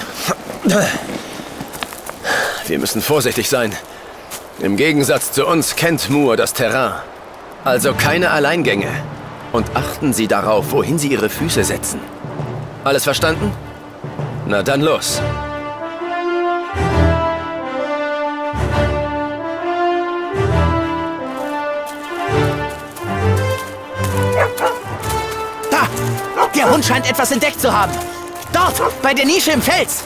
Wir müssen vorsichtig sein. Im Gegensatz zu uns kennt Moore das Terrain. Also keine Alleingänge. Und achten Sie darauf, wohin Sie Ihre Füße setzen. Alles verstanden? Na dann los. Da! Der Hund scheint etwas entdeckt zu haben. Dort, bei der Nische im Fels.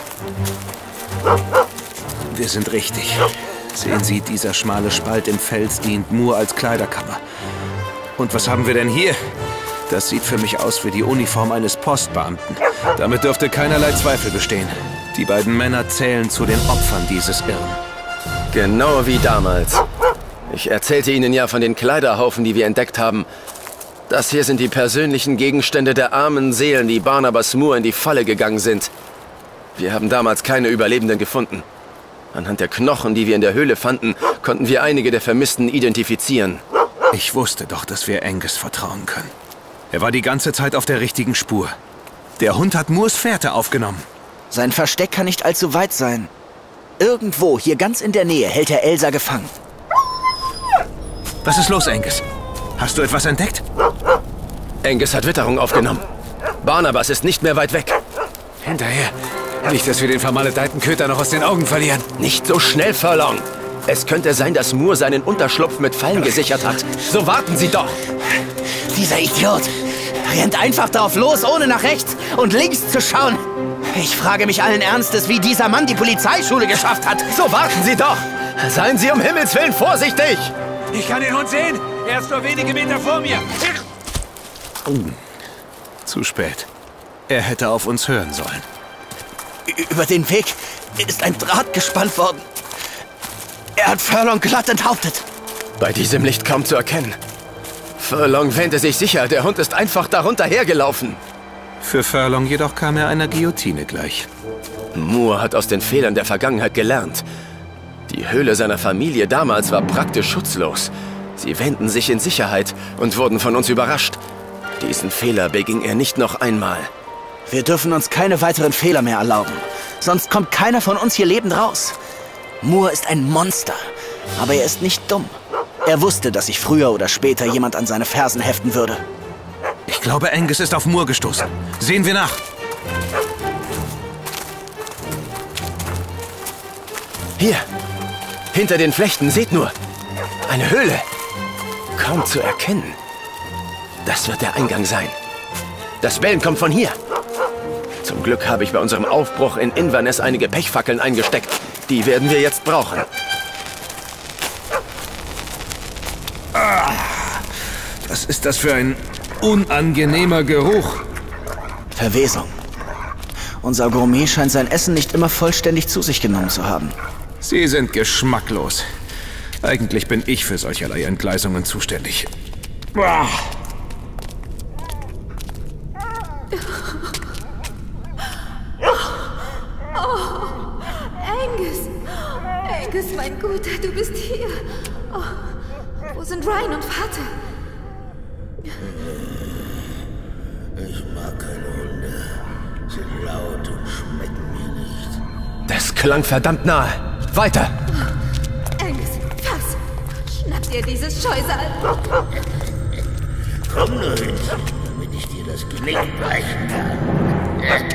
Wir sind richtig. Sehen Sie, dieser schmale Spalt im Fels dient Moore als Kleiderkammer. Und was haben wir denn hier? Das sieht für mich aus wie die Uniform eines Postbeamten. Damit dürfte keinerlei Zweifel bestehen. Die beiden Männer zählen zu den Opfern dieses Irren. Genau wie damals. Ich erzählte Ihnen ja von den Kleiderhaufen, die wir entdeckt haben. Das hier sind die persönlichen Gegenstände der armen Seelen, die Barnabas Moore in die Falle gegangen sind. Wir haben damals keine Überlebenden gefunden. Anhand der Knochen, die wir in der Höhle fanden, konnten wir einige der Vermissten identifizieren. Ich wusste doch, dass wir Angus vertrauen können. Er war die ganze Zeit auf der richtigen Spur. Der Hund hat Moores Fährte aufgenommen. Sein Versteck kann nicht allzu weit sein. Irgendwo, hier ganz in der Nähe, hält er Elsa gefangen. Was ist los, Angus? Hast du etwas entdeckt? Angus hat Witterung aufgenommen. Barnabas ist nicht mehr weit weg. Hinterher. Nicht, dass wir den vermaledeiten Köter noch aus den Augen verlieren. Nicht so schnell, Furlong. Es könnte sein, dass Moore seinen Unterschlupf mit Fallen gesichert hat. So warten Sie doch. Dieser Idiot rennt einfach drauf los, ohne nach rechts und links zu schauen. Ich frage mich allen Ernstes, wie dieser Mann die Polizeischule geschafft hat. So warten Sie doch. Seien Sie um Himmels Willen vorsichtig. Ich kann den Hund sehen. Er ist nur wenige Meter vor mir. Zu spät. Er hätte auf uns hören sollen. Über den Weg ist ein Draht gespannt worden. Er hat Furlong glatt enthauptet. Bei diesem Licht kaum zu erkennen. Furlong wähnte sich sicher, der Hund ist einfach darunter hergelaufen. Für Furlong jedoch kam er einer Guillotine gleich. Moore hat aus den Fehlern der Vergangenheit gelernt. Die Höhle seiner Familie damals war praktisch schutzlos. Sie wähnten sich in Sicherheit und wurden von uns überrascht. Diesen Fehler beging er nicht noch einmal. Wir dürfen uns keine weiteren Fehler mehr erlauben. Sonst kommt keiner von uns hier lebend raus. Moore ist ein Monster, aber er ist nicht dumm. Er wusste, dass sich früher oder später jemand an seine Fersen heften würde. Ich glaube, Angus ist auf Moore gestoßen. Sehen wir nach. Hier, hinter den Flechten, seht nur. Eine Höhle. Kaum zu erkennen. Das wird der Eingang sein. Das Bellen kommt von hier. Zum Glück habe ich bei unserem Aufbruch in Inverness einige Pechfackeln eingesteckt. Die werden wir jetzt brauchen. Was ist das für ein unangenehmer Geruch? Verwesung. Unser Gourmet scheint sein Essen nicht immer vollständig zu sich genommen zu haben. Sie sind geschmacklos. Eigentlich bin ich für solcherlei Entgleisungen zuständig. Angus, mein Guter, du bist hier. Oh, wo sind Ryan und Vater? Ich mag keine Hunde. Sind laut und schmecken mir nicht. Das klang verdammt nahe. Weiter! Angus, fass! Schnapp dir dieses Scheusal! Komm nur hin, damit ich dir das Genick brechen kann.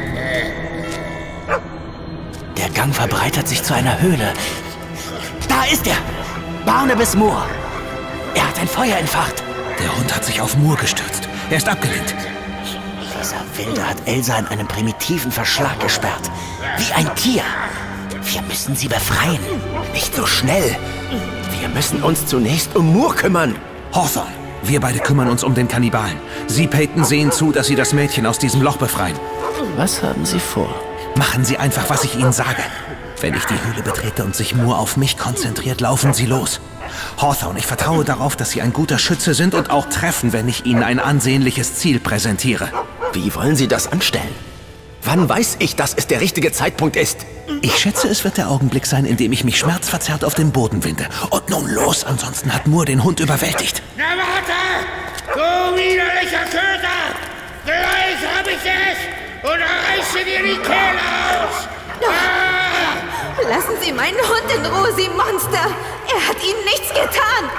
Der Gang verbreitert sich zu einer Höhle. Da ist er! Barnabas Moore! Er hat ein Feuer entfacht. Der Hund hat sich auf Moore gestürzt. Er ist abgelenkt. Dieser Wilde hat Elsa in einem primitiven Verschlag gesperrt. Wie ein Tier. Wir müssen sie befreien. Nicht so schnell. Wir müssen uns zunächst um Moore kümmern. Hawthorne, wir beide kümmern uns um den Kannibalen. Sie, Peyton, sehen zu, dass Sie das Mädchen aus diesem Loch befreien. Was haben Sie vor? Machen Sie einfach, was ich Ihnen sage. Wenn ich die Höhle betrete und sich Moore auf mich konzentriert, laufen Sie los. Hawthorne, ich vertraue darauf, dass Sie ein guter Schütze sind und auch treffen, wenn ich Ihnen ein ansehnliches Ziel präsentiere. Wie wollen Sie das anstellen? Wann weiß ich, dass es der richtige Zeitpunkt ist? Ich schätze, es wird der Augenblick sein, in dem ich mich schmerzverzerrt auf den Boden winde. Und nun los, ansonsten hat Moore den Hund überwältigt. Na warte! Du widerlicher Köter! Gleich hab ich es! Und reiße dir die Kehle aus! Lassen Sie meinen Hund in Ruhe, Sie Monster! Er hat Ihnen nichts getan!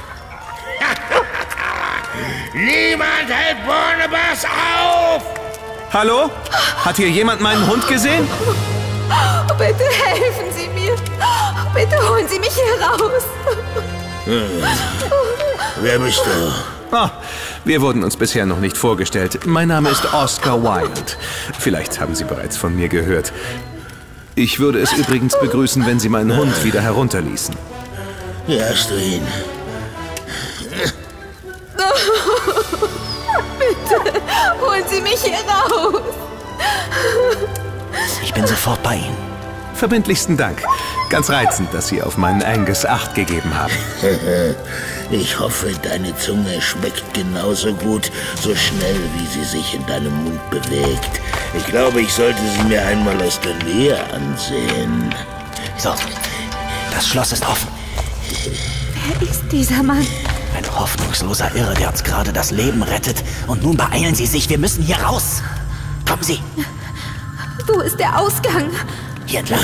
Niemand hält Barnabas auf! Hallo? Hat hier jemand meinen Hund gesehen? Bitte helfen Sie mir! Bitte holen Sie mich hier raus! Wer bist du? Ah, wir wurden uns bisher noch nicht vorgestellt. Mein Name ist Oscar Wilde. Vielleicht haben Sie bereits von mir gehört. Ich würde es übrigens begrüßen, wenn Sie meinen Hund wieder herunterließen. Hier hast du ihn. Bitte, holen Sie mich hier raus! Ich bin sofort bei Ihnen. Verbindlichsten Dank. Ganz reizend, dass Sie auf meinen Angus Acht gegeben haben. Ich hoffe, deine Zunge schmeckt genauso gut, so schnell, wie sie sich in deinem Mund bewegt. Ich glaube, ich sollte sie mir einmal aus der Nähe ansehen. So, das Schloss ist offen. Wer ist dieser Mann? Ein hoffnungsloser Irre, der uns gerade das Leben rettet. Und nun beeilen Sie sich, wir müssen hier raus. Kommen Sie. Wo ist der Ausgang? Hier entlang.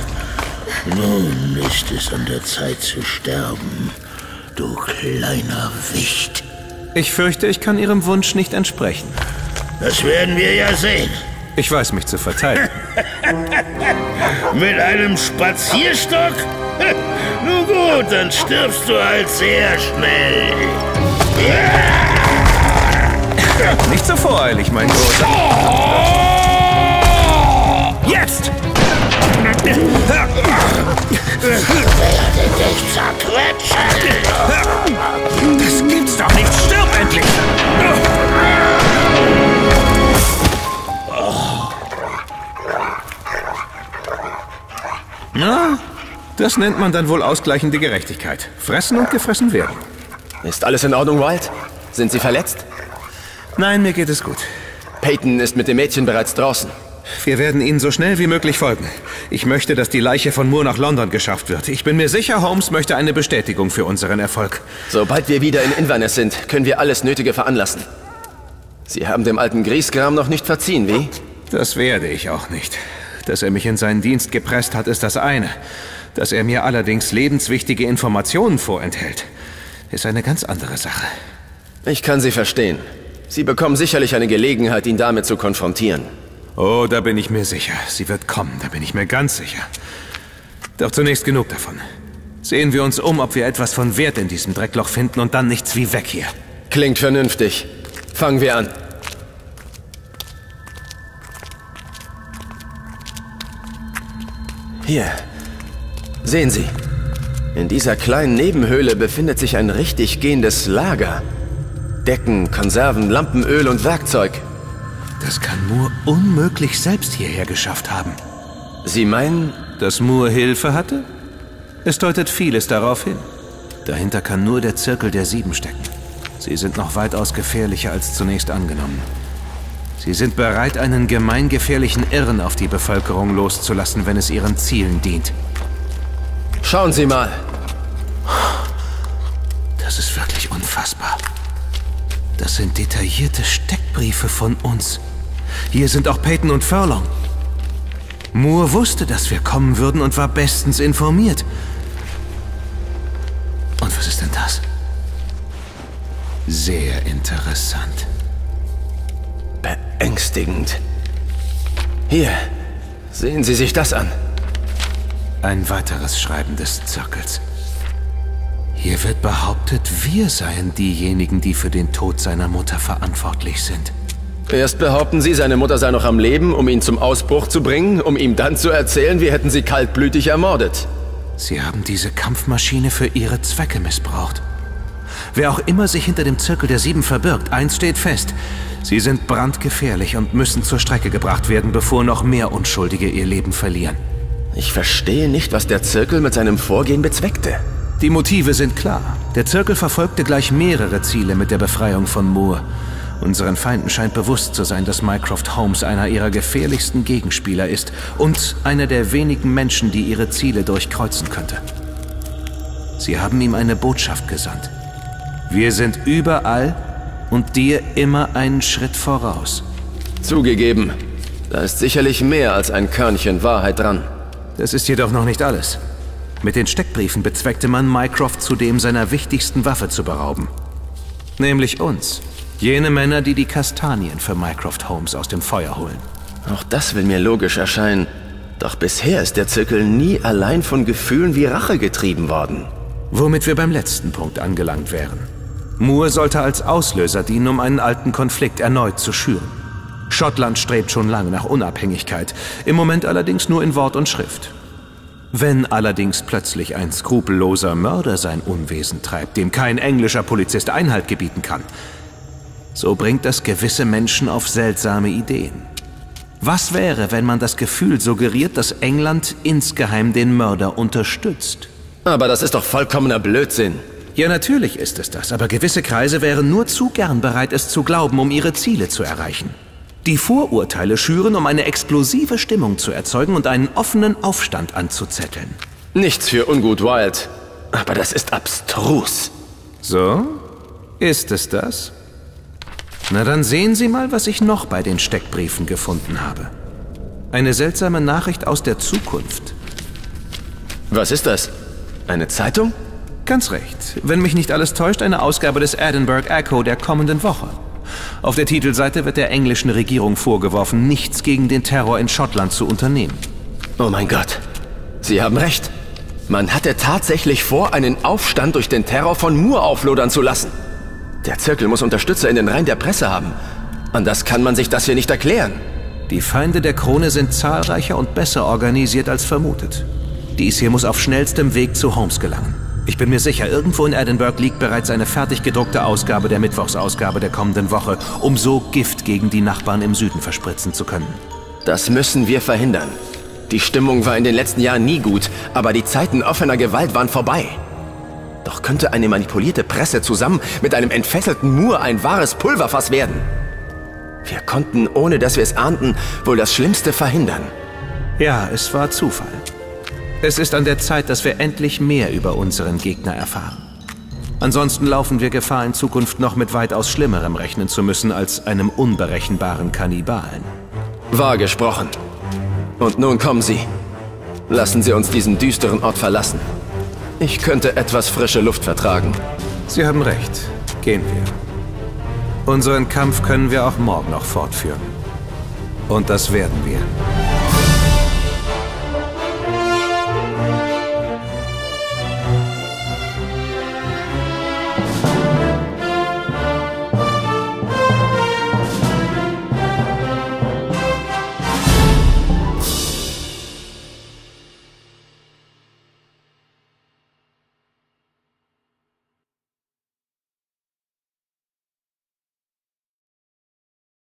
Nun ist es an der Zeit zu sterben, du kleiner Wicht. Ich fürchte, ich kann Ihrem Wunsch nicht entsprechen. Das werden wir ja sehen. Ich weiß mich zu verteidigen. Mit einem Spazierstock? Nun gut, dann stirbst du halt sehr schnell. Nicht so voreilig, mein Großer. Jetzt! Das gibt's doch nicht! Stirb endlich! Na, das nennt man dann wohl ausgleichende Gerechtigkeit. Fressen und gefressen werden. Ist alles in Ordnung, Wild? Sind Sie verletzt? Nein, mir geht es gut. Peyton ist mit dem Mädchen bereits draußen. Wir werden Ihnen so schnell wie möglich folgen. Ich möchte, dass die Leiche von Moore nach London geschafft wird. Ich bin mir sicher, Holmes möchte eine Bestätigung für unseren Erfolg. Sobald wir wieder in Inverness sind, können wir alles Nötige veranlassen. Sie haben dem alten Griesgram noch nicht verziehen, wie? Das werde ich auch nicht. Dass er mich in seinen Dienst gepresst hat, ist das eine. Dass er mir allerdings lebenswichtige Informationen vorenthält, ist eine ganz andere Sache. Ich kann Sie verstehen. Sie bekommen sicherlich eine Gelegenheit, ihn damit zu konfrontieren. Oh, da bin ich mir sicher. Sie wird kommen, da bin ich mir ganz sicher. Doch zunächst genug davon. Sehen wir uns um, ob wir etwas von Wert in diesem Dreckloch finden und dann nichts wie weg hier. Klingt vernünftig. Fangen wir an. Hier. Sehen Sie, in dieser kleinen Nebenhöhle befindet sich ein richtig gehendes Lager. Decken, Konserven, Lampenöl und Werkzeug. Das kann Moore unmöglich selbst hierher geschafft haben. Sie meinen, dass Moore Hilfe hatte? Es deutet vieles darauf hin. Dahinter kann nur der Zirkel der 7 stecken. Sie sind noch weitaus gefährlicher als zunächst angenommen. Sie sind bereit, einen gemeingefährlichen Irren auf die Bevölkerung loszulassen, wenn es ihren Zielen dient. Schauen Sie mal. Das ist wirklich unfassbar. Das sind detaillierte Steckbriefe von uns. Hier sind auch Peyton und Furlong. Moore wusste, dass wir kommen würden und war bestens informiert. Und was ist denn das? Sehr interessant. Beängstigend. Hier, sehen Sie sich das an. Ein weiteres Schreiben des Zirkels. Hier wird behauptet, wir seien diejenigen, die für den Tod seiner Mutter verantwortlich sind. Erst behaupten Sie, seine Mutter sei noch am Leben, um ihn zum Ausbruch zu bringen, um ihm dann zu erzählen, wir hätten sie kaltblütig ermordet. Sie haben diese Kampfmaschine für ihre Zwecke missbraucht. Wer auch immer sich hinter dem Zirkel der 7 verbirgt, eins steht fest. Sie sind brandgefährlich und müssen zur Strecke gebracht werden, bevor noch mehr Unschuldige ihr Leben verlieren. Ich verstehe nicht, was der Zirkel mit seinem Vorgehen bezweckte. Die Motive sind klar. Der Zirkel verfolgte gleich mehrere Ziele mit der Befreiung von Moore. Unseren Feinden scheint bewusst zu sein, dass Mycroft Holmes einer ihrer gefährlichsten Gegenspieler ist und einer der wenigen Menschen, die ihre Ziele durchkreuzen könnte. Sie haben ihm eine Botschaft gesandt. Wir sind überall und dir immer einen Schritt voraus. Zugegeben, da ist sicherlich mehr als ein Körnchen Wahrheit dran. Das ist jedoch noch nicht alles. Mit den Steckbriefen bezweckte man Mycroft zudem seiner wichtigsten Waffe zu berauben. Nämlich uns. Jene Männer, die die Kastanien für Mycroft Holmes aus dem Feuer holen. Auch das will mir logisch erscheinen. Doch bisher ist der Zirkel nie allein von Gefühlen wie Rache getrieben worden. Womit wir beim letzten Punkt angelangt wären. Moore sollte als Auslöser dienen, um einen alten Konflikt erneut zu schüren. Schottland strebt schon lange nach Unabhängigkeit, im Moment allerdings nur in Wort und Schrift. Wenn allerdings plötzlich ein skrupelloser Mörder sein Unwesen treibt, dem kein englischer Polizist Einhalt gebieten kann, so bringt das gewisse Menschen auf seltsame Ideen. Was wäre, wenn man das Gefühl suggeriert, dass England insgeheim den Mörder unterstützt? Aber das ist doch vollkommener Blödsinn. Ja, natürlich ist es das, aber gewisse Kreise wären nur zu gern bereit, es zu glauben, um ihre Ziele zu erreichen. Die Vorurteile schüren, um eine explosive Stimmung zu erzeugen und einen offenen Aufstand anzuzetteln. Nichts für ungut, Wild. Aber das ist abstrus. So? Ist es das? Na dann sehen Sie mal, was ich noch bei den Steckbriefen gefunden habe. Eine seltsame Nachricht aus der Zukunft. Was ist das? Eine Zeitung? Ganz recht. Wenn mich nicht alles täuscht, eine Ausgabe des Edinburgh Echo der kommenden Woche. Auf der Titelseite wird der englischen Regierung vorgeworfen, nichts gegen den Terror in Schottland zu unternehmen. Oh mein Gott. Sie haben recht. Man hatte tatsächlich vor, einen Aufstand durch den Terror von Moore auflodern zu lassen. Der Zirkel muss Unterstützer in den Reihen der Presse haben. Anders kann man sich das hier nicht erklären. Die Feinde der Krone sind zahlreicher und besser organisiert als vermutet. Dies hier muss auf schnellstem Weg zu Holmes gelangen. Ich bin mir sicher, irgendwo in Edinburgh liegt bereits eine fertig gedruckte Ausgabe der Mittwochsausgabe der kommenden Woche, um so Gift gegen die Nachbarn im Süden verspritzen zu können. Das müssen wir verhindern. Die Stimmung war in den letzten Jahren nie gut, aber die Zeiten offener Gewalt waren vorbei. Doch könnte eine manipulierte Presse zusammen mit einem entfesselten Moore ein wahres Pulverfass werden. Wir konnten, ohne dass wir es ahnten, wohl das Schlimmste verhindern. Ja, es war Zufall. Es ist an der Zeit, dass wir endlich mehr über unseren Gegner erfahren. Ansonsten laufen wir Gefahr, in Zukunft noch mit weitaus Schlimmerem rechnen zu müssen als einem unberechenbaren Kannibalen. Wahr gesprochen. Und nun kommen Sie. Lassen Sie uns diesen düsteren Ort verlassen. Ich könnte etwas frische Luft vertragen. Sie haben recht. Gehen wir. Unseren Kampf können wir auch morgen noch fortführen. Und das werden wir.